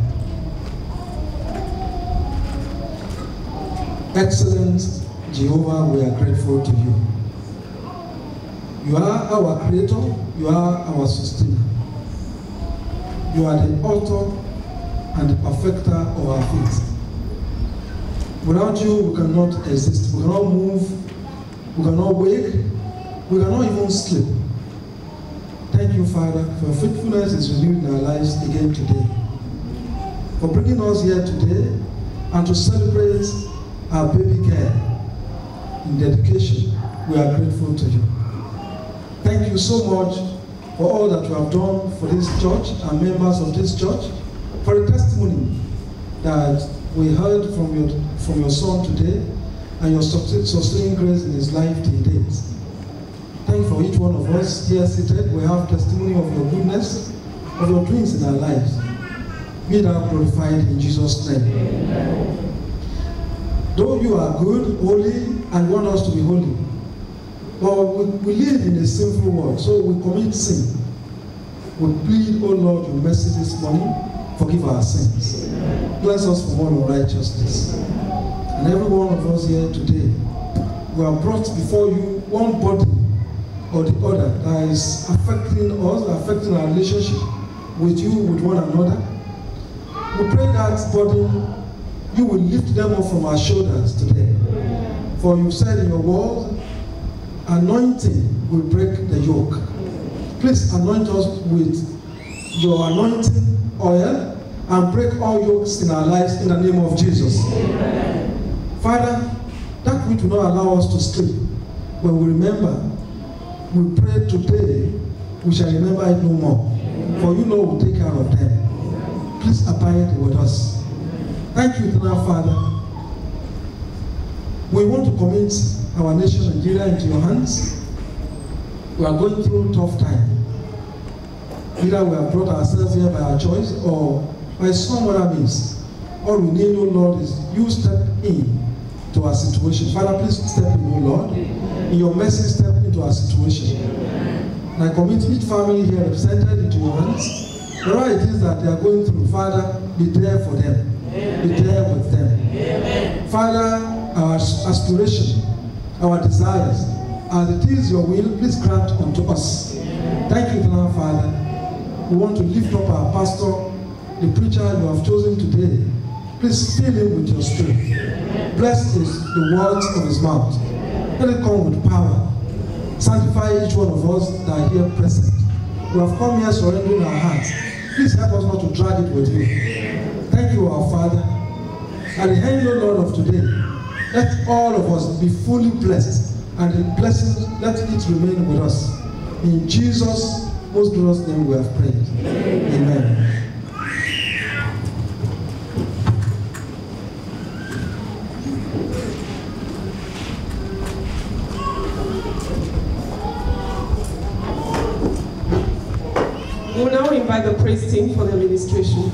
Excellent Jehovah, we are grateful to you. You are our creator, you are our sustainer. You are the author and the perfecter of our faith. Without you, we cannot exist. We cannot move, we cannot wake, we cannot even sleep. Thank you, Father, for your faithfulness is renewed in our lives again today. For bringing us here today and to celebrate our baby girl in dedication, we are grateful to you. Thank you so much for all that you have done for this church and members of this church, for the testimony that we heard from your, from your son today and your sustaining grace in his life till date. Thank you for each one of us here seated. We have testimony of your goodness, of your doings in our lives. Be thou glorified in Jesus' name. Amen. Though you are good, holy, and want us to be holy, But we, we live in a sinful world, so we commit sin. We plead, oh Lord, your mercy this morning, forgive our sins. Bless us from all unrighteousness. And every one of us here today, we are brought before you one body or the other that is affecting us, affecting our relationship with you, with one another. We pray that burden, you will lift them up from our shoulders today. For you said in your word, anointing will break the yoke. Please anoint us with your anointing oil and break all yokes in our lives in the name of Jesus. Amen. Father, that which will not allow us to sleep, when we remember, we pray today, we shall remember it no more. For you know we'll take care of them. Please abide with us. Thank you, eternal Father. We want to commit our nation, Nigeria, into your hands. We are going through a tough time. Either we have brought ourselves here by our choice or by some other means. All we need, O Lord, is you step in to our situation. Father, please step in, O Lord. In your mercy, step into our situation. And I commit each family here represented into your hands. Whatever it is that they are going through, Father, be there for them. Be there with them. Father, our aspiration, our desires, as it is your will, please grant unto us. Thank you, eternal Father. We want to lift up our pastor, the preacher you have chosen today. Please fill him with your spirit. Bless his, the words of his mouth. Let it come with power. Sanctify each one of us that are here present. We have come here surrendering our hearts. Please help us not to drag it with you. Thank you, our Father. At the end, O Lord, of today, let all of us be fully blessed, and the blessings, let it remain with us. In Jesus' most glorious name we have prayed. Amen. We will now invite the praise team for the administration.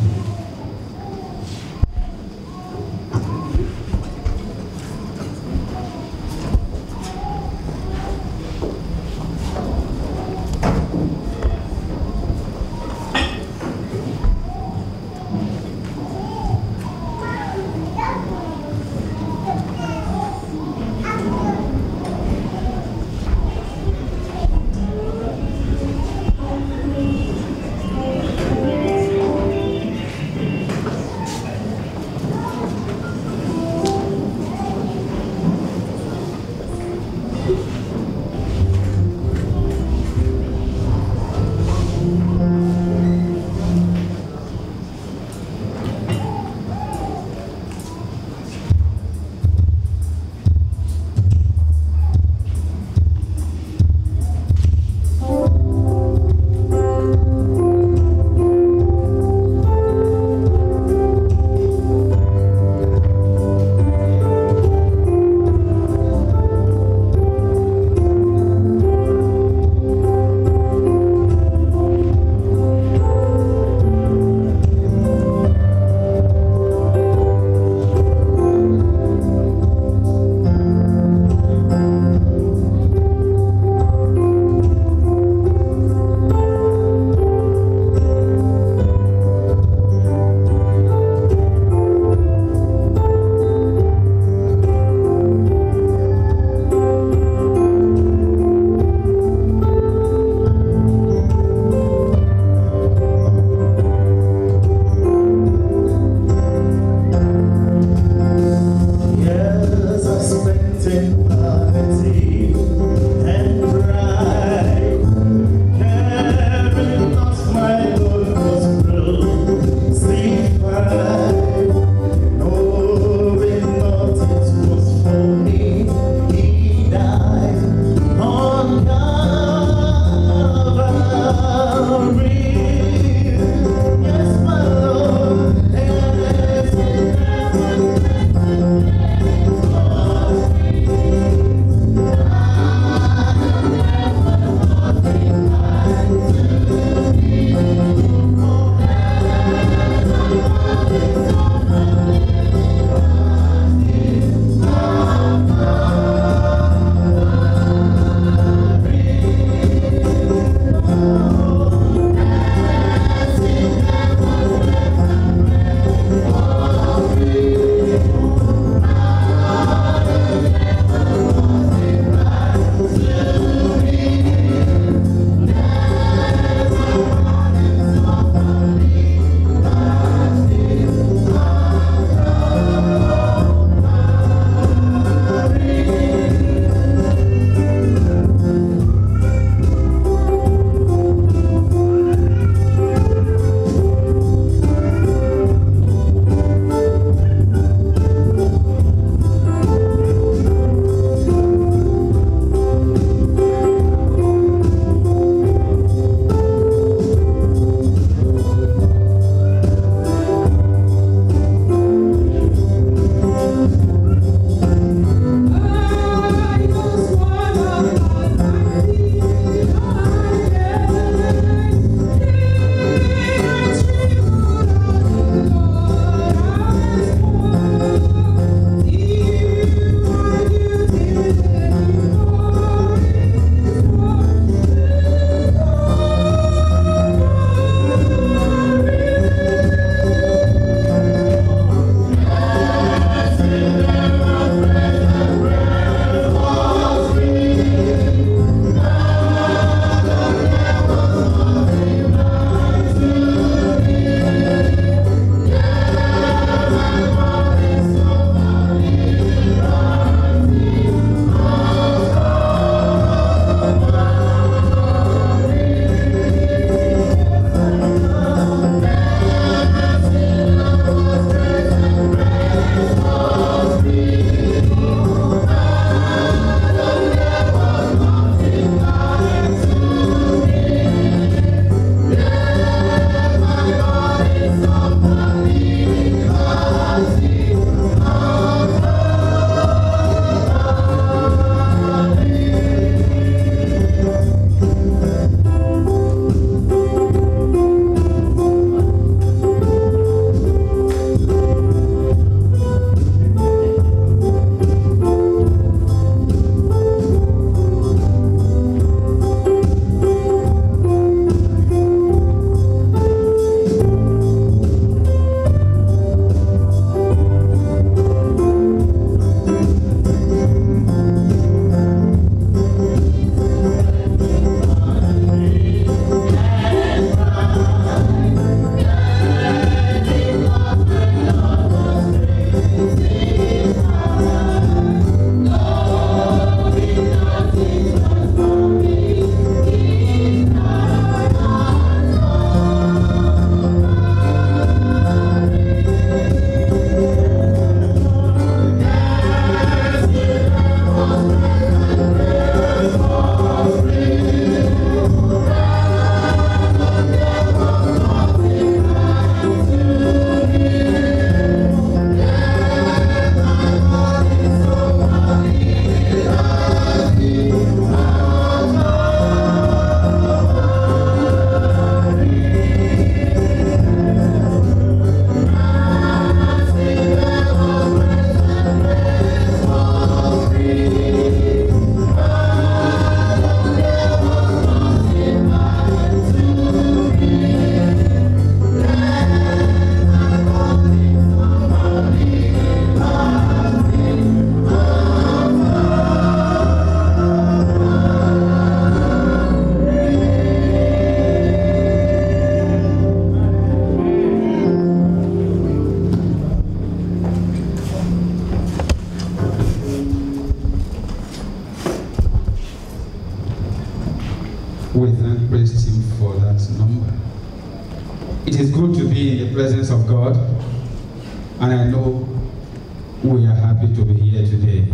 It's good to be in the presence of God, and I know we are happy to be here today.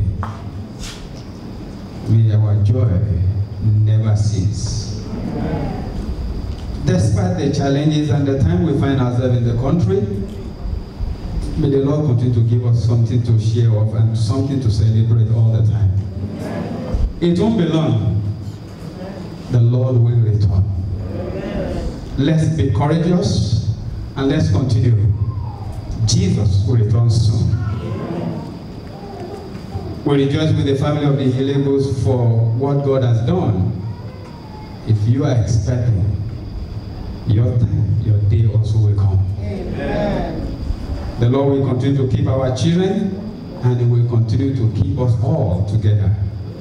May our joy never cease. Despite the challenges and the time we find ourselves in the country, may the Lord continue to give us something to share of and something to celebrate all the time. It won't be long. The Lord will return. Let's be courageous and let's continue. Jesus will return soon. We rejoice with the family of the Hilebos for what God has done. If you are expecting, your time, your day also will come. Amen. The Lord will continue to keep our children, and He will continue to keep us all together.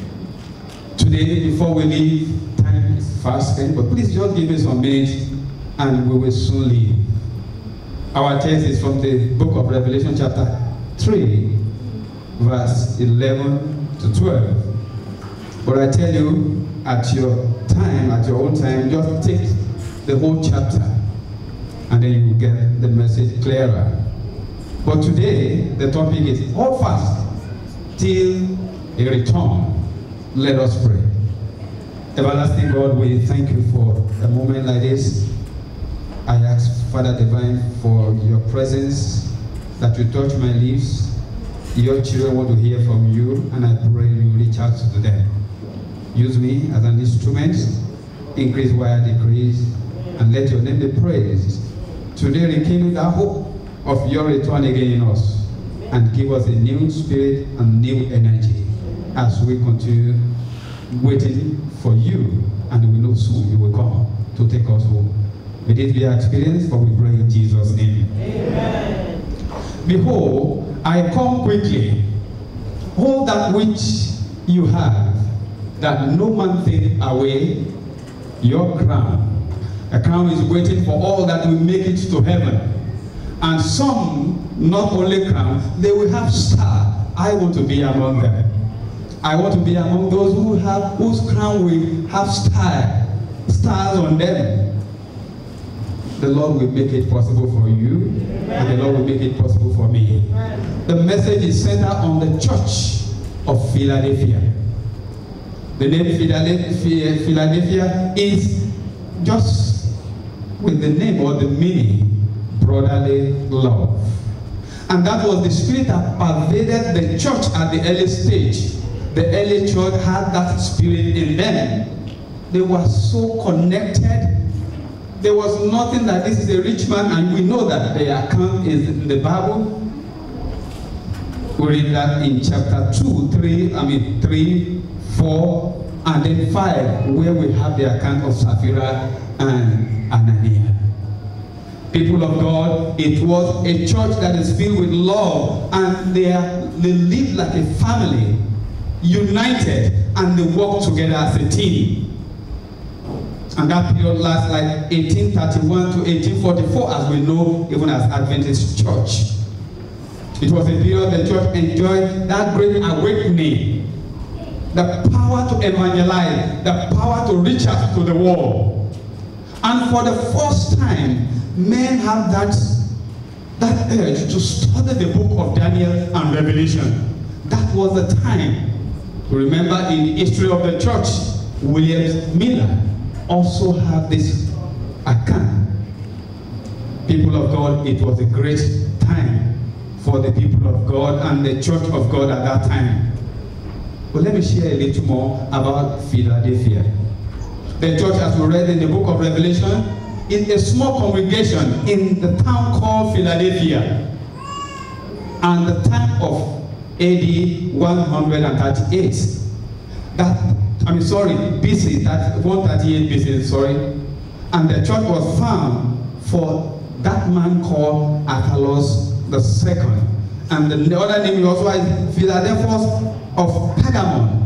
Today, before we leave, time is fast spent, but please just give me some minutes and we will soon leave. Our text is from the book of Revelation chapter three, verse eleven to twelve. But I tell you, at your time, at your own time, just take the whole chapter and then you will get the message clearer. But today, the topic is hold fast till a return. Let us pray. Everlasting God, we thank you for a moment like this. I ask, Father Divine, for your presence, that you touch my lips. Your children want to hear from you, and I pray you reach out to them. Use me as an instrument, increase where I decrease, and let your name be praised. Today, rekindle the hope of your return again in us, and give us a new spirit and new energy as we continue waiting for you, and we know soon you will come to take us home. May this be our experience, for we pray in Jesus' name. Amen. Behold, I come quickly. Hold that which you have, that no man take away your crown. A crown is waiting for all that will make it to heaven. And some, not only crown, they will have star. I want to be among them. I want to be among those who have, whose crown will have star, stars on them. The Lord will make it possible for you, and the Lord will make it possible for me. The message is centered on the church of Philadelphia. The name Philadelphia, Philadelphia is just with the name or the meaning, brotherly love. And that was the spirit that pervaded the church at the early stage. The early church had that spirit in them. They were so connected. There was nothing that this is a rich man, and we know that the account is in the Bible. We read that in chapter two, three, I mean three, four, and then five, where we have the account of Sapphira and Ananias. People of God, it was a church that is filled with love, and they, are, they live like a family, united, and they work together as a team. And that period lasts like eighteen thirty-one to eighteen forty-four, as we know, even as Adventist church. It was a period the church enjoyed that great awakening, the power to evangelize, the power to reach out to the world. And for the first time, men have that, that urge to study the book of Daniel and Revelation. That was the time. Remember, in the history of the church, William Miller also have this account. People of God, it was a great time for the people of God and the church of God at that time. But let me share a little more about Philadelphia. The church, as we read in the book of Revelation, is a small congregation in the town called Philadelphia. And the time of A D one thirty-eight, that I mean, sorry, B C, that one thirty-eight B C, sorry. And the church was found for that man called Athalos the second. And the, the other name also is Philadelphus of Pergamon.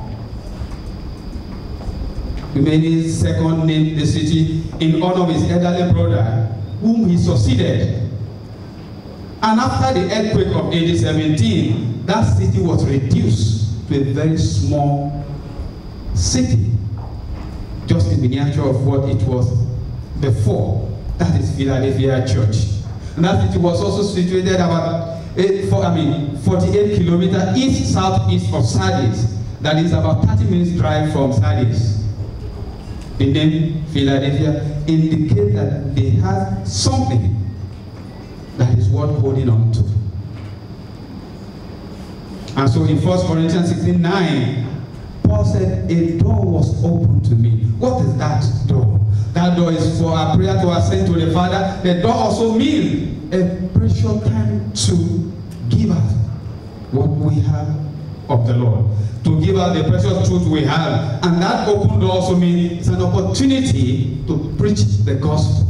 Remaining second named the city in honor of his elderly brother, whom he succeeded. And after the earthquake of A D seventeen, that city was reduced to a very small city, just a miniature of what it was before. That is Philadelphia Church. And that city was also situated about eight, four, I mean, forty-eight kilometers east southeast of Sardis. That is about thirty minutes drive from Sardis. The name Philadelphia indicates that they have something that is worth holding on to. And so in First Corinthians sixteen nine, Paul said, a door was opened to me. What is that door? That door is for our prayer to ascend to the Father. The door also means a precious time to give us what we have of the Lord. To give us the precious truth we have. And that open door also means it's an opportunity to preach the gospel.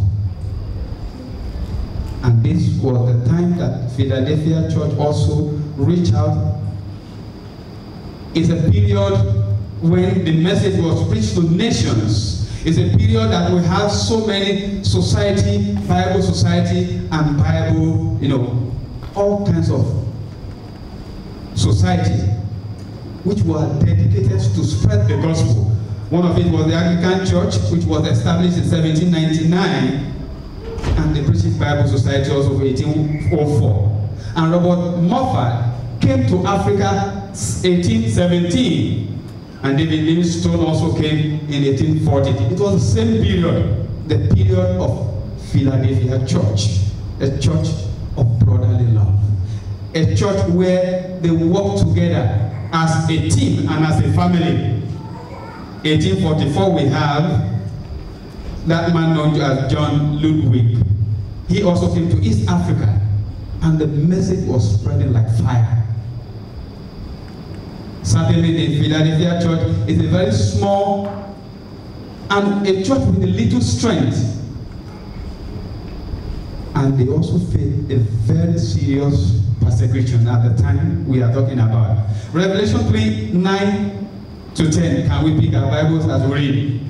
And this was the time that Philadelphia Church also reached out. It's a period when the message was preached to nations. It's a period that we have so many society, Bible society, and Bible, you know, all kinds of society, which were dedicated to spread the gospel. One of it was the Anglican Church, which was established in seventeen ninety-nine, and the British Bible Society also in eighteen oh four. And Robert Moffat came to Africa eighteen seventeen. And David Livingstone also came in eighteen forty. It was the same period, the period of Philadelphia Church, a church of brotherly love, a church where they work together as a team and as a family. eighteen forty-four, we have that man known as John Ludwig. He also came to East Africa, and the message was spreading like fire. Certainly the Philadelphia Church is a very small and a church with a little strength. And they also faced a very serious persecution at the time we are talking about. Revelation three, nine to ten. Can we pick our Bibles as we read?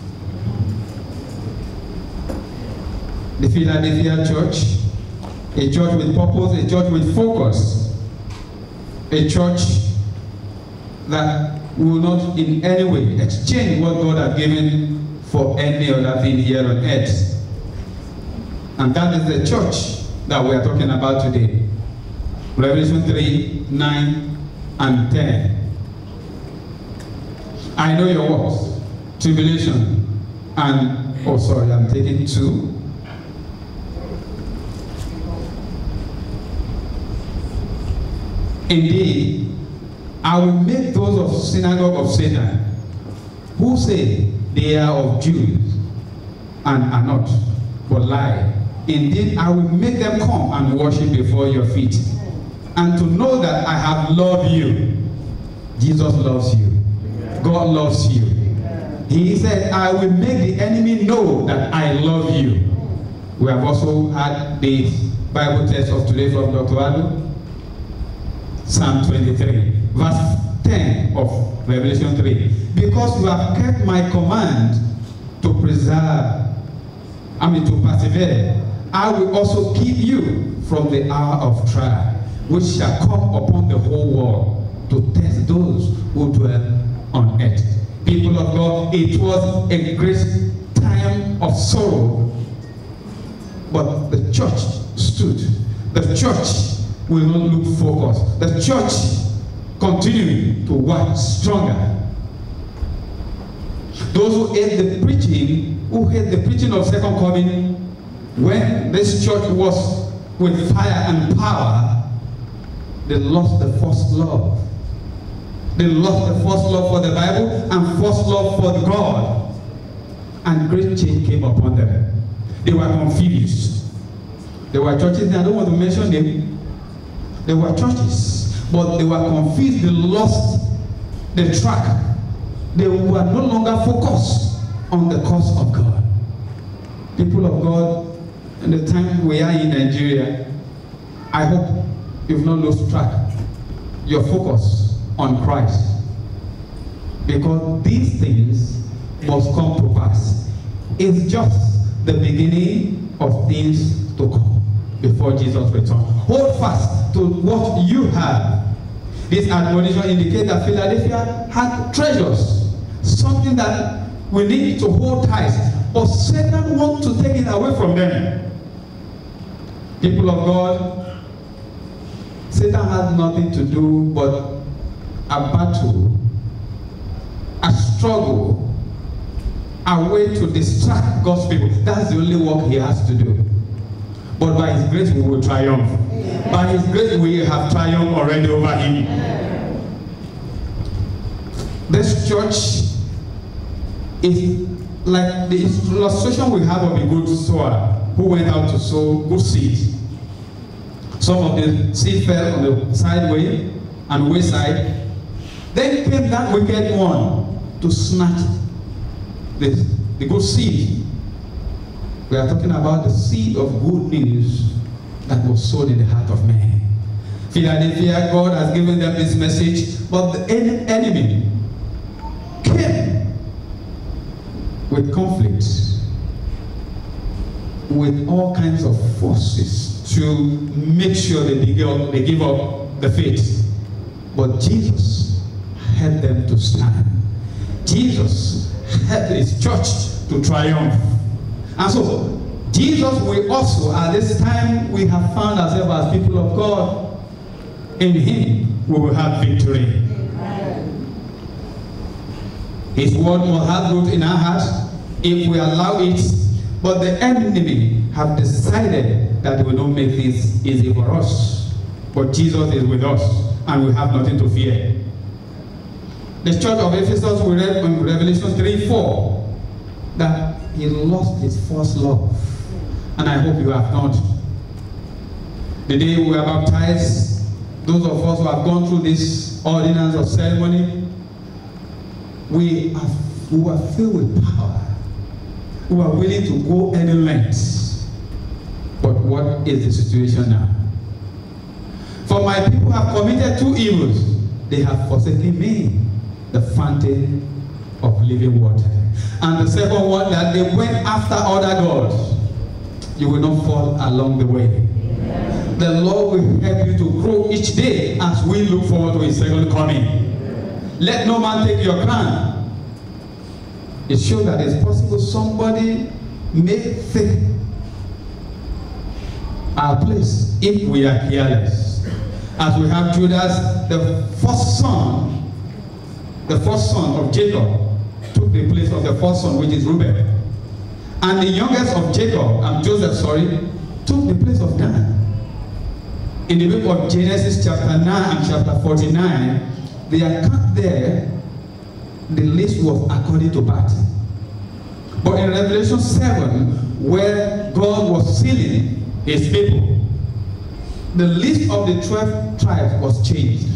The Philadelphia Church, a church with purpose, a church with focus, a church that will not in any way exchange what God has given for any other thing here on earth. And that is the church that we are talking about today. Revelation three, nine, and ten. I know your works, tribulation, and, oh sorry, I'm taking two. Indeed, I will make those of synagogue of Satan, who say they are of Jews, and are not, but lie. Indeed, I will make them come and worship before your feet, and to know that I have loved you. Jesus loves you. God loves you. He said, I will make the enemy know that I love you. We have also had the Bible text of today from Doctor Adu, Psalm twenty-three, verse ten of Revelation three. Because you have kept my command to preserve, I mean to persevere, I will also keep you from the hour of trial, which shall come upon the whole world to test those who dwell on earth. People of God, it was a great time of sorrow, but the church stood. The church will not look focused. The church continuing to work stronger. Those who hate the preaching, who hate the preaching of second coming, when this church was with fire and power, they lost the first love. They lost the first love for the Bible and first love for God. And great change came upon them. They were confused. There were churches, I don't want to mention them. There were churches, but they were confused. They lost the track. They were no longer focused on the cause of God. People of God, in the time we are in Nigeria, I hope you've not lost track. Your focus on Christ. Because these things must come to pass. It's just the beginning of things to come before Jesus returns. Hold fast to what you have. This admonition indicates that Philadelphia had treasures, something that we need to hold tight. But Satan wants to take it away from them. People of God, Satan has nothing to do but a battle, a struggle, a way to distract God's people. That's the only work he has to do. But by his grace we will triumph. Amen. By his grace we have triumphed already over him. Amen. This church is like the illustration we have of a good sower who went out to sow good seed. Some of the seed fell on the sideway and wayside. Then came that wicked one to snatch the, the good seed. We are talking about the seed of good news that was sown in the heart of man. Philadelphia, God has given them this message, but the enemy came with conflict, with all kinds of forces to make sure that they give up, they give up the faith. But Jesus helped them to stand. Jesus helped his church to triumph. And so, Jesus will also, at this time, we have found ourselves as people of God. In him, we will have victory. Amen. His word will have root in our hearts if we allow it. But the enemy have decided that they will not make this easy for us. But Jesus is with us, and we have nothing to fear. The church of Ephesus, we read in Revelation three four that he lost his first love. And I hope you have not. The day we were baptized, those of us who have gone through this ordinance of ceremony, we, have, we were filled with power. We were willing to go any length. But what is the situation now? For my people have committed two evils. They have forsaken me, the fountain of living water. And the second one, that they went after other gods. You will not fall along the way. Amen. The Lord will help you to grow each day as we look forward to his second coming. Amen. Let no man take your crown. It shows that it's possible somebody may take our place if we are careless. As we have Judas, the first son, the first son of Jacob, took the place of the first son, which is Reuben. And the youngest of Jacob, and Joseph, sorry, took the place of Dan. In the book of Genesis chapter nine and chapter forty-nine, the account there, the list was according to birth. But in Revelation seven, where God was sealing his people, the list of the twelve tribes was changed.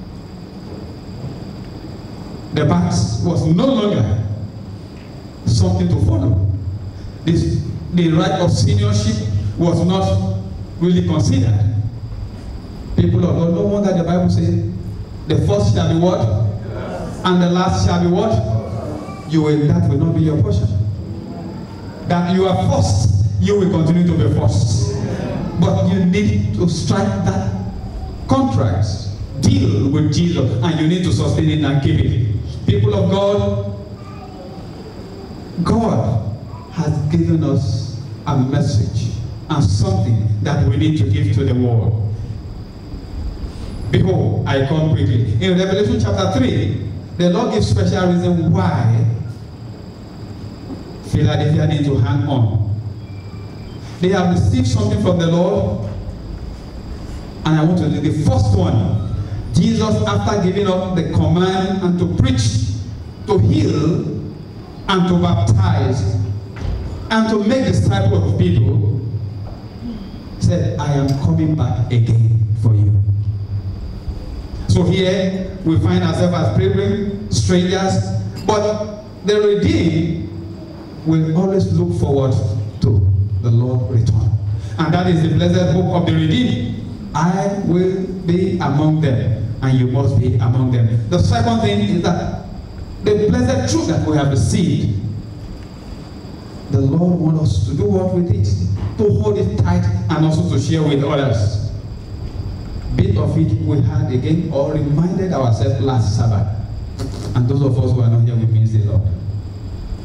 The birth was no longer something to follow. This, the right of seniorship was not really considered. People of God, no wonder the Bible says, the first shall be what? Yes. And the last shall be what? You will, that will not be your portion. That you are first, you will continue to be first. But you need to strike that contract, deal with Jesus, and you need to sustain it and keep it. People of God, God has given us a message and something that we need to give to the world. Behold, I come quickly. In Revelation chapter three, the Lord gives special reason why Philadelphia needs to hang on. They have received something from the Lord, and I want to do the first one. Jesus, after giving up the command and to preach, to heal, and to baptize, and to make disciples of people, said, I am coming back again for you. So here we find ourselves as pilgrims, strangers, but the redeemed will always look forward to the Lord's return. And that is the blessed hope of the redeemed. I will be among them, and you must be among them. The second thing is that the blessed truth that we have received, the Lord wants us to do what with it, to hold it tight and also to share with others. Bit of it we had again or reminded ourselves last Sabbath. And those of us who are not here, we praise the Lord.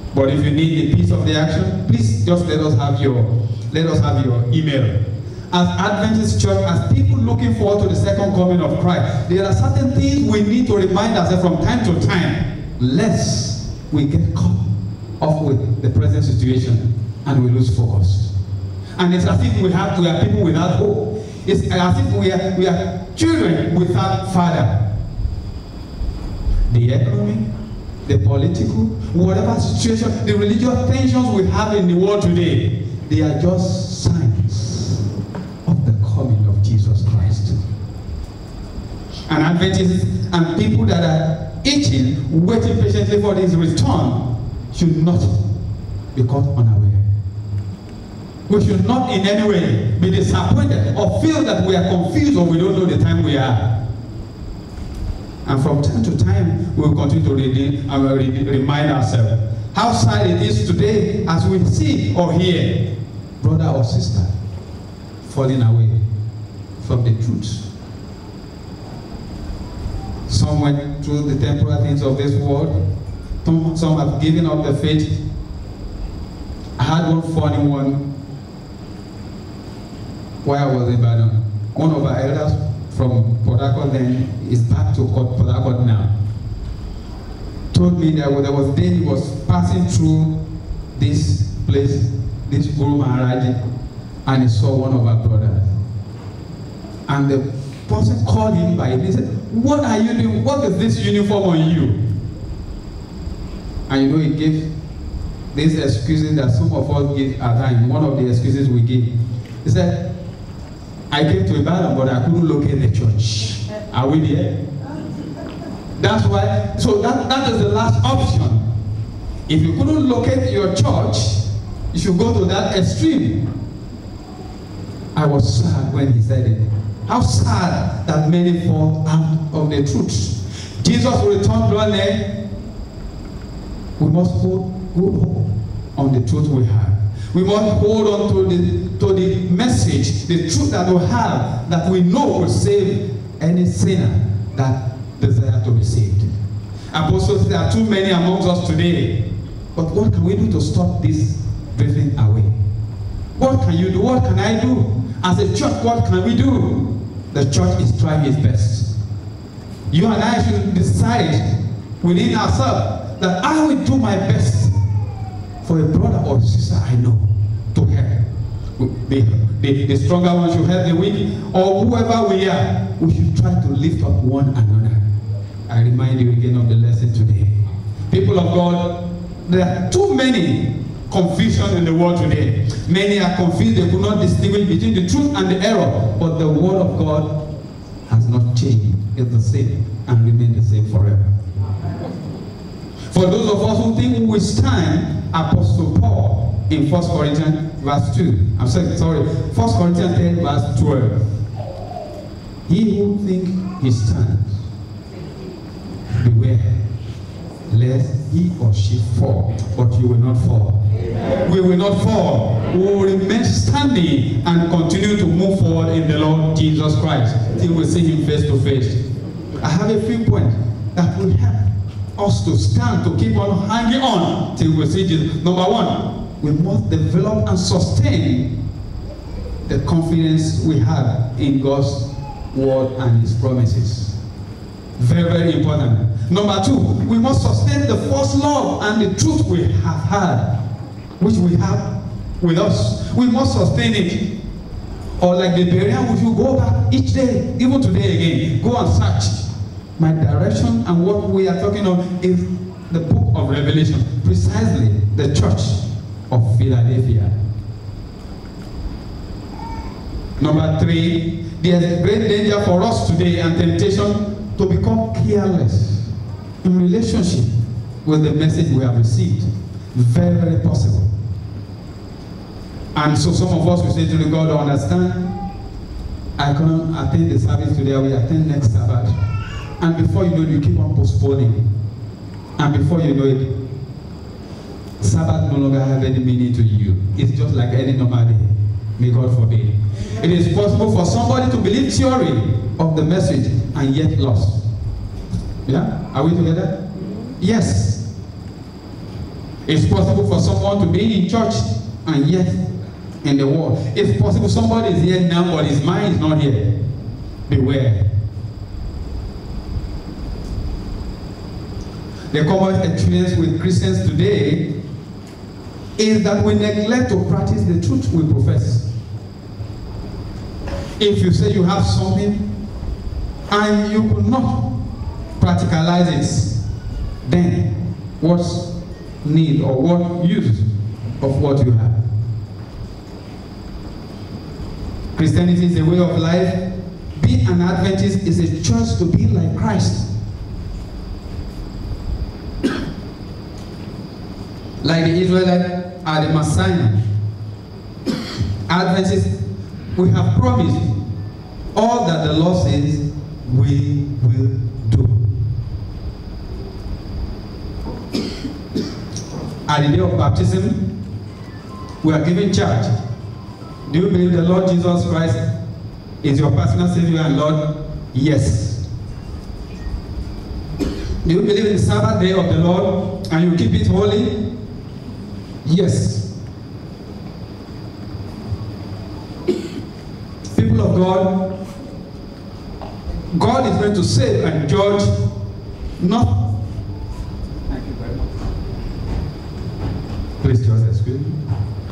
But if you need a piece of the action, please just let us have your let us have your email. As Adventist Church, as people looking forward to the second coming of Christ, there are certain things we need to remind ourselves from time to time, lest we get caught up with the present situation and we lose focus. And it's as if we have we are people without hope. It's as if we are we are children without father. The economy, the political, whatever situation, the religious tensions we have in the world today, they are just signs of the coming of Jesus Christ. And Adventists and people that are itching, waiting patiently for his return, should not be caught unaware. We should not in any way be disappointed or feel that we are confused or we don't know the time we are. And from time to time, we will continue to read and remind ourselves how sad it is today as we see or hear brother or sister falling away from the truth. Some went through the temporal things of this world. Some have given up the faith. I had one funny one while I was in Ibadan. One of our elders from Port Harcourt then is back to Port Harcourt now. Told me that there was a day he was passing through this place, this Guru Maharaji, and he saw one of our brothers. And the person called him by name. He said, "What are you doing? What is this uniform on you?" And you know, he gave these excuses that some of us give at times. One of the excuses we give. He said, "I came to Ibadan, but I couldn't locate the church." Are we there? That's why, so that, that is the last option. If you couldn't locate your church, you should go to that extreme. I was sad when he said it. How sad that many fall out of the truth. Jesus will return one day. We must hold good hope on the truth we have. We must hold on to the, to the message, the truth that we have, that we know will save any sinner that desires to be saved. Apostles, there are too many amongst us today. But what can we do to stop this drifting away? What can you do? What can I do? As a church, what can we do? The church is trying its best. You and I should decide within ourselves that I will do my best for a brother or sister I know to help. The, the, the stronger one should help the weak, or whoever we are, we should try to lift up one another. I remind you again of the lesson today. People of God, there are too many confusion in the world today. Many are confused, they could not distinguish between the truth and the error, but the word of God has not changed. It's the same and remain the same forever. For those of us who think we will stand, Apostle Paul in First Corinthians verse two. I'm sorry, sorry, First Corinthians ten verse twelve. He who thinks he stands, beware, lest he or she fall, but you will not fall. Amen. We will not fall. We will remain standing and continue to move forward in the Lord Jesus Christ till we see him face to face. I have a few points that will help us to stand, to keep on hanging on till we see Jesus. Number one, we must develop and sustain the confidence we have in God's word and his promises. Very, very important. Number two, we must sustain the first love and the truth we have had, which we have with us. We must sustain it. Or like the Berean, we should go back each day, even today again, go and search. My direction and what we are talking of is the book of Revelation, precisely the church of Philadelphia. Number three, there is great danger for us today and temptation to become careless in relationship with the message we have received. Very, very possible. And so some of us will say to the God, understand, I can't attend the service today, I will attend next Sabbath. And before you know it, you keep on postponing. And before you know it, Sabbath no longer have any meaning to you. It's just like any normal day. May God forbid. It is possible for somebody to believe theory of the message and yet lost. Yeah? Are we together? Yes. It's possible for someone to be in church and yet in the world. It's possible somebody is here now, but his mind is not here. Beware. The common experience with Christians today is that we neglect to practice the truth we profess. If you say you have something and you could not practicalize it, then what's need or what use of what you have? Christianity is a way of life. Being an Adventist is a choice to be like Christ. Like the Israelites are the Messiah. Adventists, we have promised all that the Lord says we will do. At the day of baptism, we are given charge. Do you believe the Lord Jesus Christ is your personal Savior and Lord? Yes. Do you believe in the Sabbath day of the Lord and you keep it holy? Yes. People of God, God is going to save and judge, not. Thank you very much. Please just excuse me.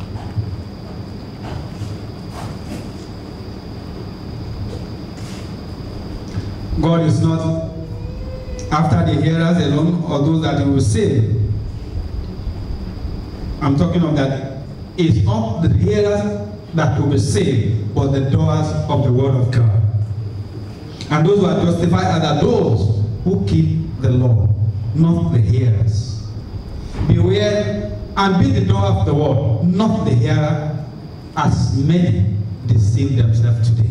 God is not after the hearers alone or those that He will save. I'm talking of that it's not the hearers that will be saved, but the doers of the word of God. And those who are justified are those who keep the law, not the hearers. Beware and be the doer of the word, not the hearer, as many deceive themselves today.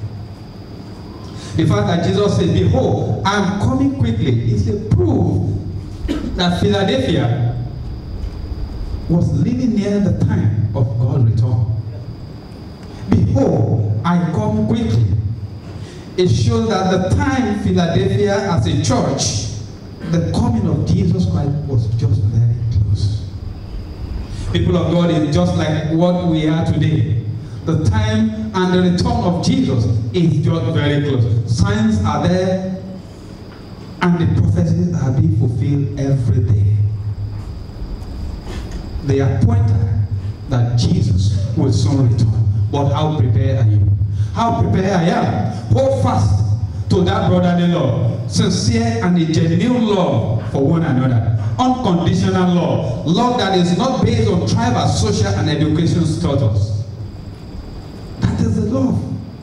The fact that Jesus said, behold, I am coming quickly, is a proof that Philadelphia was living near the time of God's return. Behold, I come quickly. It shows that the time Philadelphia as a church, the coming of Jesus Christ was just very close. People of God, is just like what we are today. The time and the return of Jesus is just very close. Signs are there and the prophecies are being fulfilled every day. They are pointed that Jesus will soon return. But how prepared are you? How prepared I am? Hold fast to that brotherly love, sincere and a genuine love for one another. Unconditional love. Love that is not based on tribal, social, and education status. That is the love.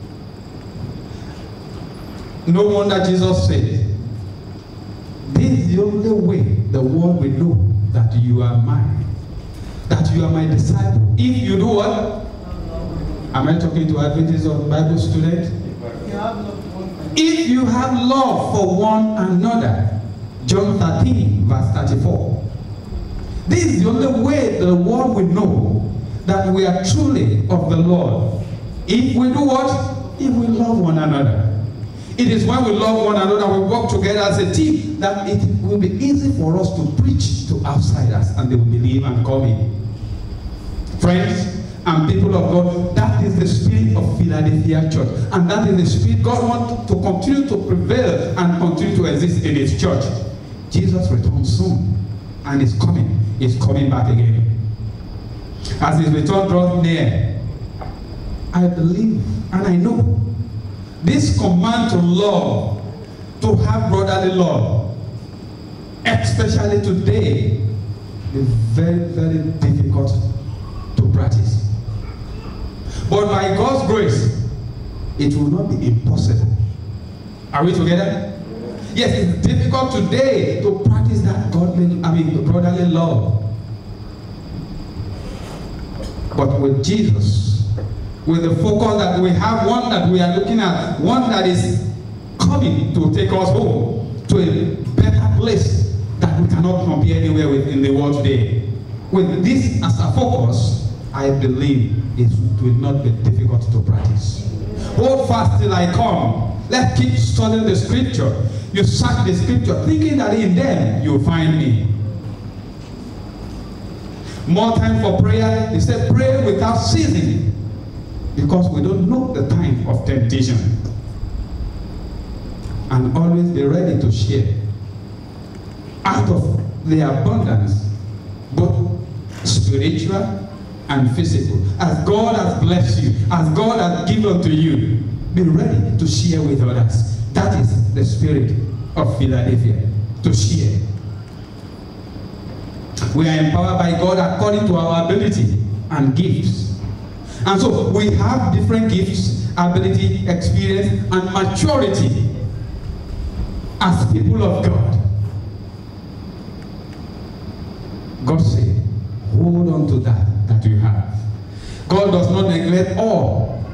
No wonder Jesus said, this is the only way the world will know that you are mine, that you are my disciple. If you do what? Am I talking to Adventists or Bible students? If you have love for one another, John thirteen, verse thirty-four. This is the only way the world will know that we are truly of the Lord. If we do what? If we love one another. It is when we love one another, we work together as a team, that it will be easy for us to preach to outsiders and they will believe and come in. Friends and people of God, that is the spirit of Philadelphia Church. And that is the spirit God wants to continue to prevail and continue to exist in His church. Jesus returns soon and is coming. He's coming back again. As His return draws near, I believe and I know this command to love, to have brotherly love, especially today, is very, very difficult to practice. But by God's grace, it will not be impossible. Are we together? Yes, it's difficult today to practice that godly, I mean, brotherly love. But with Jesus, with the focus that we have, one that we are looking at, one that is coming to take us home to a better place that we cannot compare anywhere with in the world today. With this as a focus, I believe it will not be difficult to practice. Hold fast till I come. Let's keep studying the scripture. You search the scripture thinking that in them you'll find me. More time for prayer. He said, pray without ceasing. Because we don't know the time of temptation. And always be ready to share. Out of the abundance, both spiritual and physical. As God has blessed you, as God has given to you, be ready to share with others. That is the spirit of Philadelphia, to share. We are empowered by God according to our ability and gifts. And so we have different gifts, ability, experience, and maturity as people of God. God said, hold on to that that you have. God does not neglect all.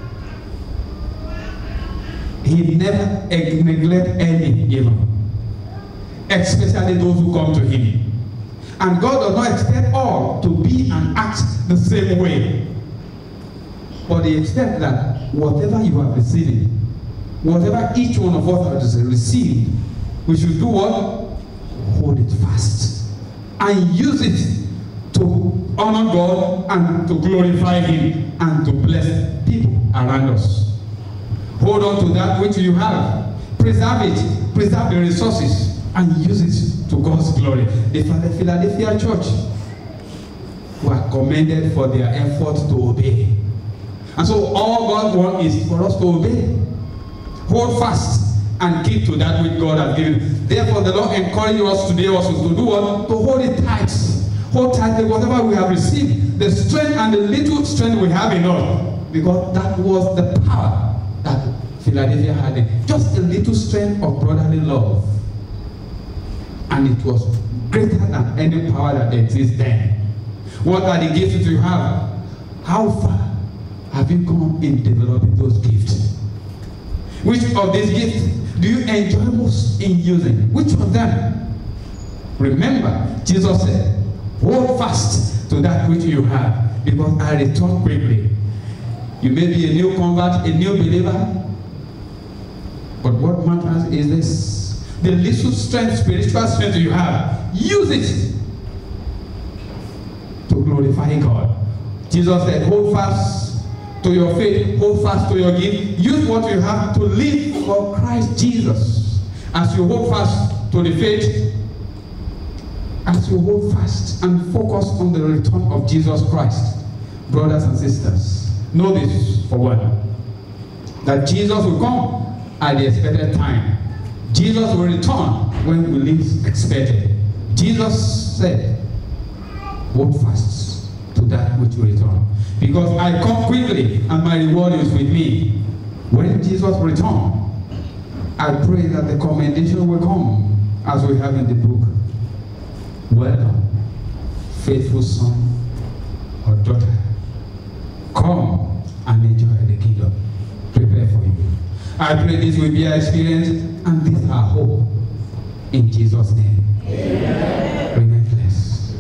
He never neglects any giver, especially those who come to him. And God does not expect all to be and act the same way. But he expects that whatever you have received, whatever each one of us has received, we should do what? Hold it fast. And use it to honor God and to glorify him and to bless people around us. Hold on to that which you have. Preserve it. Preserve the resources and use it to God's glory. The Philadelphia church were commended for their effort to obey. And so all God wants is for us to obey. Hold fast and keep to that which God has given. Therefore, the Lord encourages us today also to do what? To hold it tight. Hold tightly whatever we have received. The strength and the little strength we have in us. Because that was the power that Philadelphia had. Just a little strength of brotherly love. And it was greater than any power that exists then. What are the gifts you have? How far have you come in developing those gifts? Which of these gifts do you enjoy most in using? Which of them? Remember, Jesus said, hold fast to that which you have, because I return quickly. You may be a new convert, a new believer, but what matters is this. The little strength, spiritual strength you have, use it to glorify God. Jesus said, hold fast to your faith, hold fast to your gift. Use what you have to live for Christ Jesus. As you hold fast to the faith, as you hold fast and focus on the return of Jesus Christ, brothers and sisters, know this for one, that Jesus will come at the expected time. Jesus will return when we least expect it. Jesus said, hold fast to that which will return, because I come quickly and my reward is with me. When Jesus returns, I pray that the commendation will come as we have in the book. Well done, faithful son or daughter. Come and enjoy the kingdom. Prepare for you. I pray this will be our experience and this our hope. In Jesus' name. Amen. Remain blessed.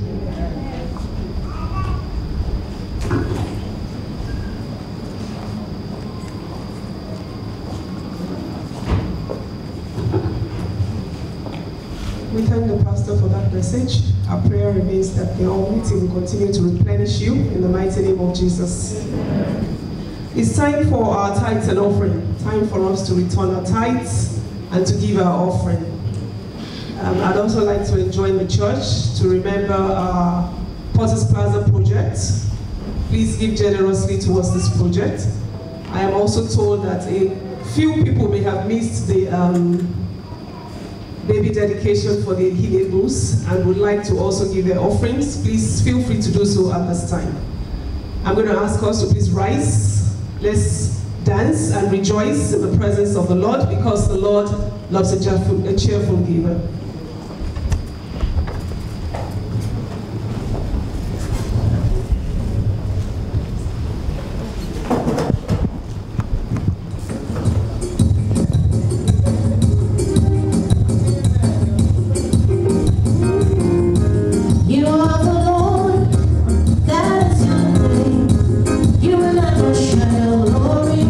We thank the pastor for that message. Our prayer remains that the Almighty will continue to replenish you in the mighty name of Jesus. Amen. It's time for our tithes and offering. Time for us to return our tithes and to give our offering. Um, I'd also like to enjoin the church to remember our Potter's Plaza project. Please give generously towards this project. I am also told that a few people may have missed the um, baby dedication for the Hilegus and would like to also give their offerings. Please feel free to do so at this time. I'm going to ask us to please rise. Let's dance and rejoice in the presence of the Lord, because the Lord loves a cheerful, a cheerful giver.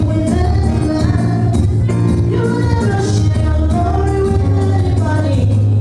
Glory with anybody.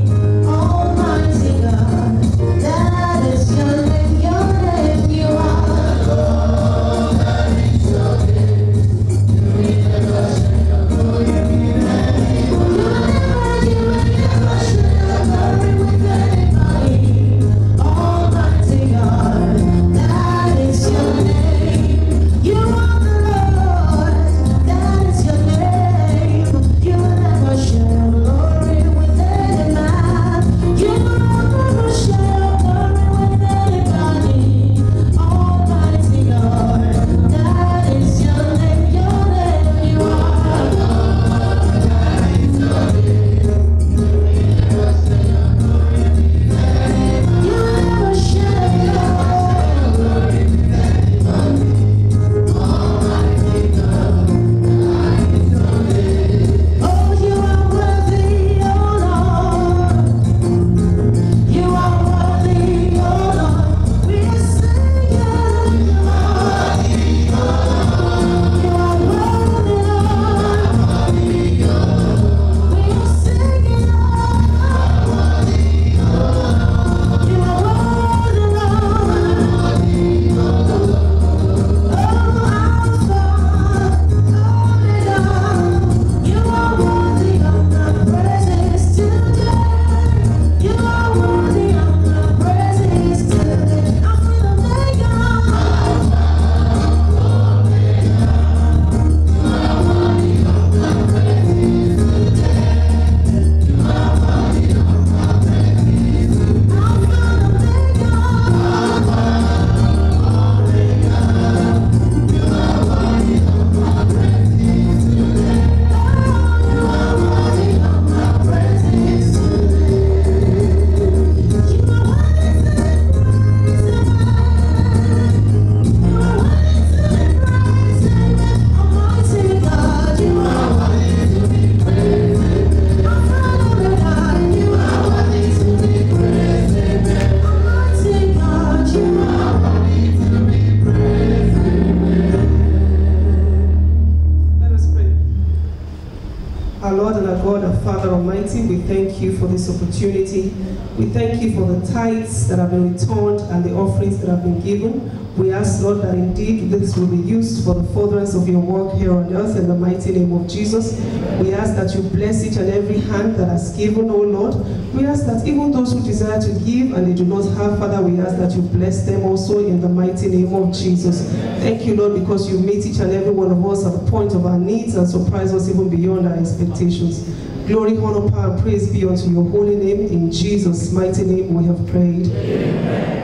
Our Lord and our God, our Father Almighty, we thank you for this opportunity. We thank you for the tithes that have been returned and the offerings that have been given. We ask, Lord, that indeed this will be used for the furtherance of your work here on earth in the mighty name of Jesus. We ask that you bless each and every hand that has given, oh Lord. We ask that even those who desire to give and they do not have, Father, we ask that you bless them also in the mighty name of Jesus. Thank you, Lord, because you meet each and every one of us at the point of our needs and surprise us even beyond our expectations. Glory, honor, power, and praise be unto your holy name. In Jesus' mighty name we have prayed. Amen.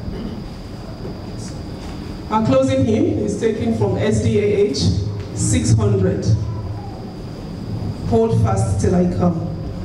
Our closing hymn is taken from S D A H six hundred. Hold fast till I come.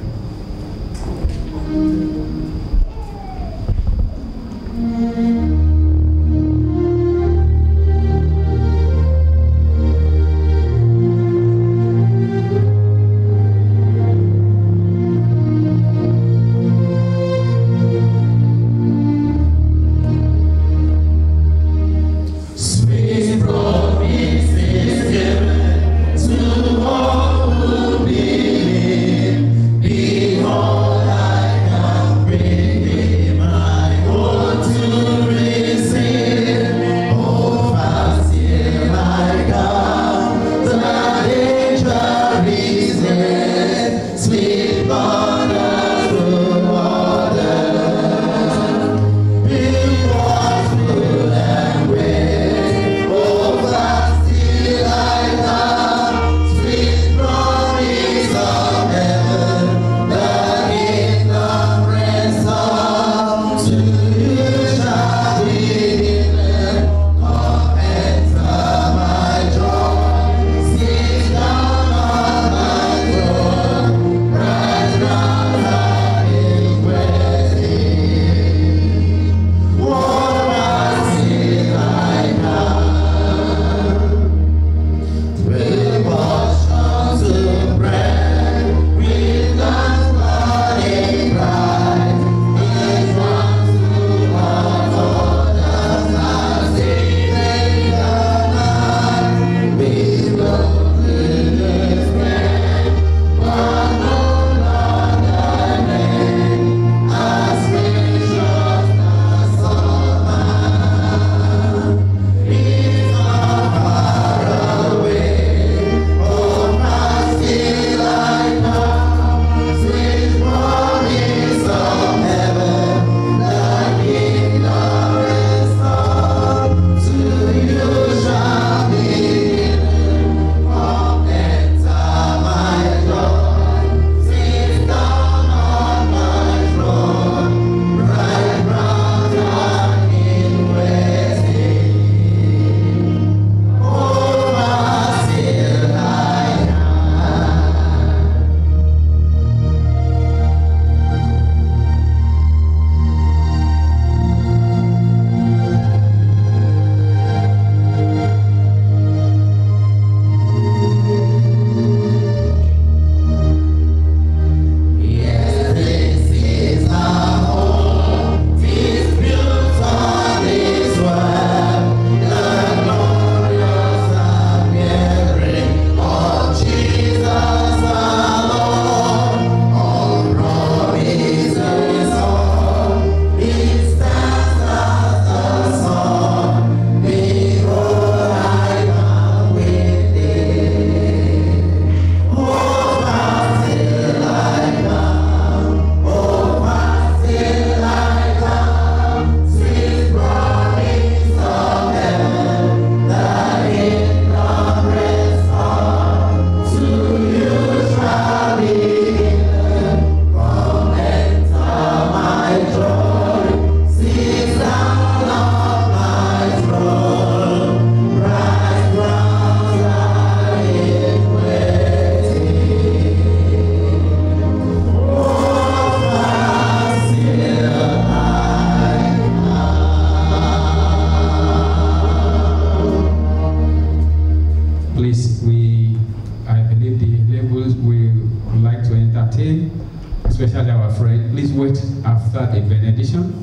especially our friend. Please wait after the benediction.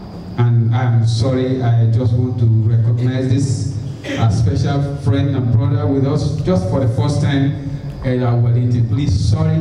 And I'm sorry, I just want to recognize this a special friend and brother with us just for the first time Elder Wellington. Please, sorry,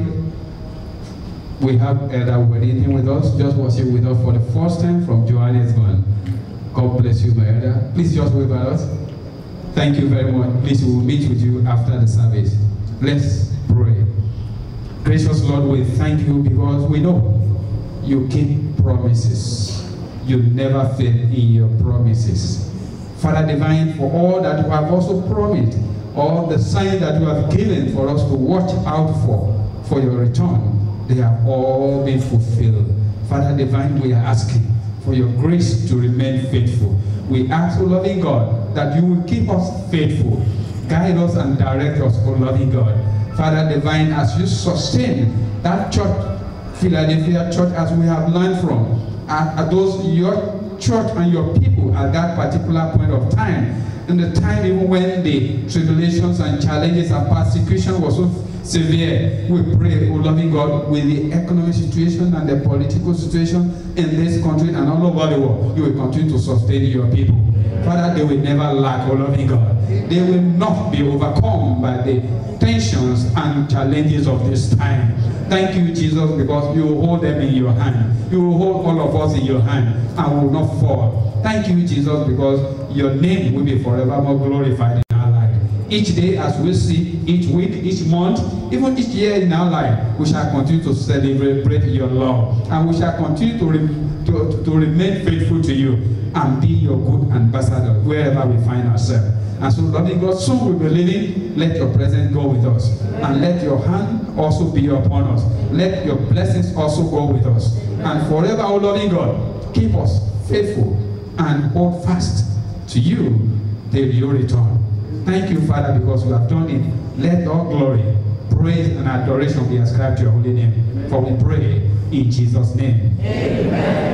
we have Elder Wellington with us, just was here with us for the first time from Johannesburg. God bless you, my elder. Please just wave at us. Thank you very much. Please, we will meet with you after the service. Let's pray. Gracious Lord, we thank you because we know you keep promises. You never fail in your promises. Father divine, for all that you have also promised, all the signs that you have given for us to watch out for, for your return, they have all been fulfilled. Father divine, we are asking for your grace to remain faithful. We ask, O loving God, that you will keep us faithful. Guide us and direct us, O loving God. Father divine, as you sustain that church, Philadelphia church, as we have learned from, are, are those your church and your people at that particular point of time, in the time even when the tribulations and challenges and persecution was so severe, we pray, O loving God, with the economic situation and the political situation in this country and all over the world, you will continue to sustain your people. Father, they will never lack, O loving God. They will not be overcome by the tensions and challenges of this time. Thank you, Jesus, because you will hold them in your hand. You will hold all of us in your hand and will not fall. Thank you, Jesus, because your name will be forevermore glorified in our life. Each day as we see, each week, each month, even each year in our life, we shall continue to celebrate your love. And we shall continue to, re to, to remain faithful to you and be your good ambassador wherever we find ourselves. And so, loving God, soon we'll be living. Let your presence go with us. And let your hand also be upon us. Let your blessings also go with us. And forever, O loving God, keep us faithful and hold fast to you till you return. Thank you, Father, because you have done it. Let all glory, praise, and adoration be ascribed to your holy name. For we pray in Jesus' name. Amen.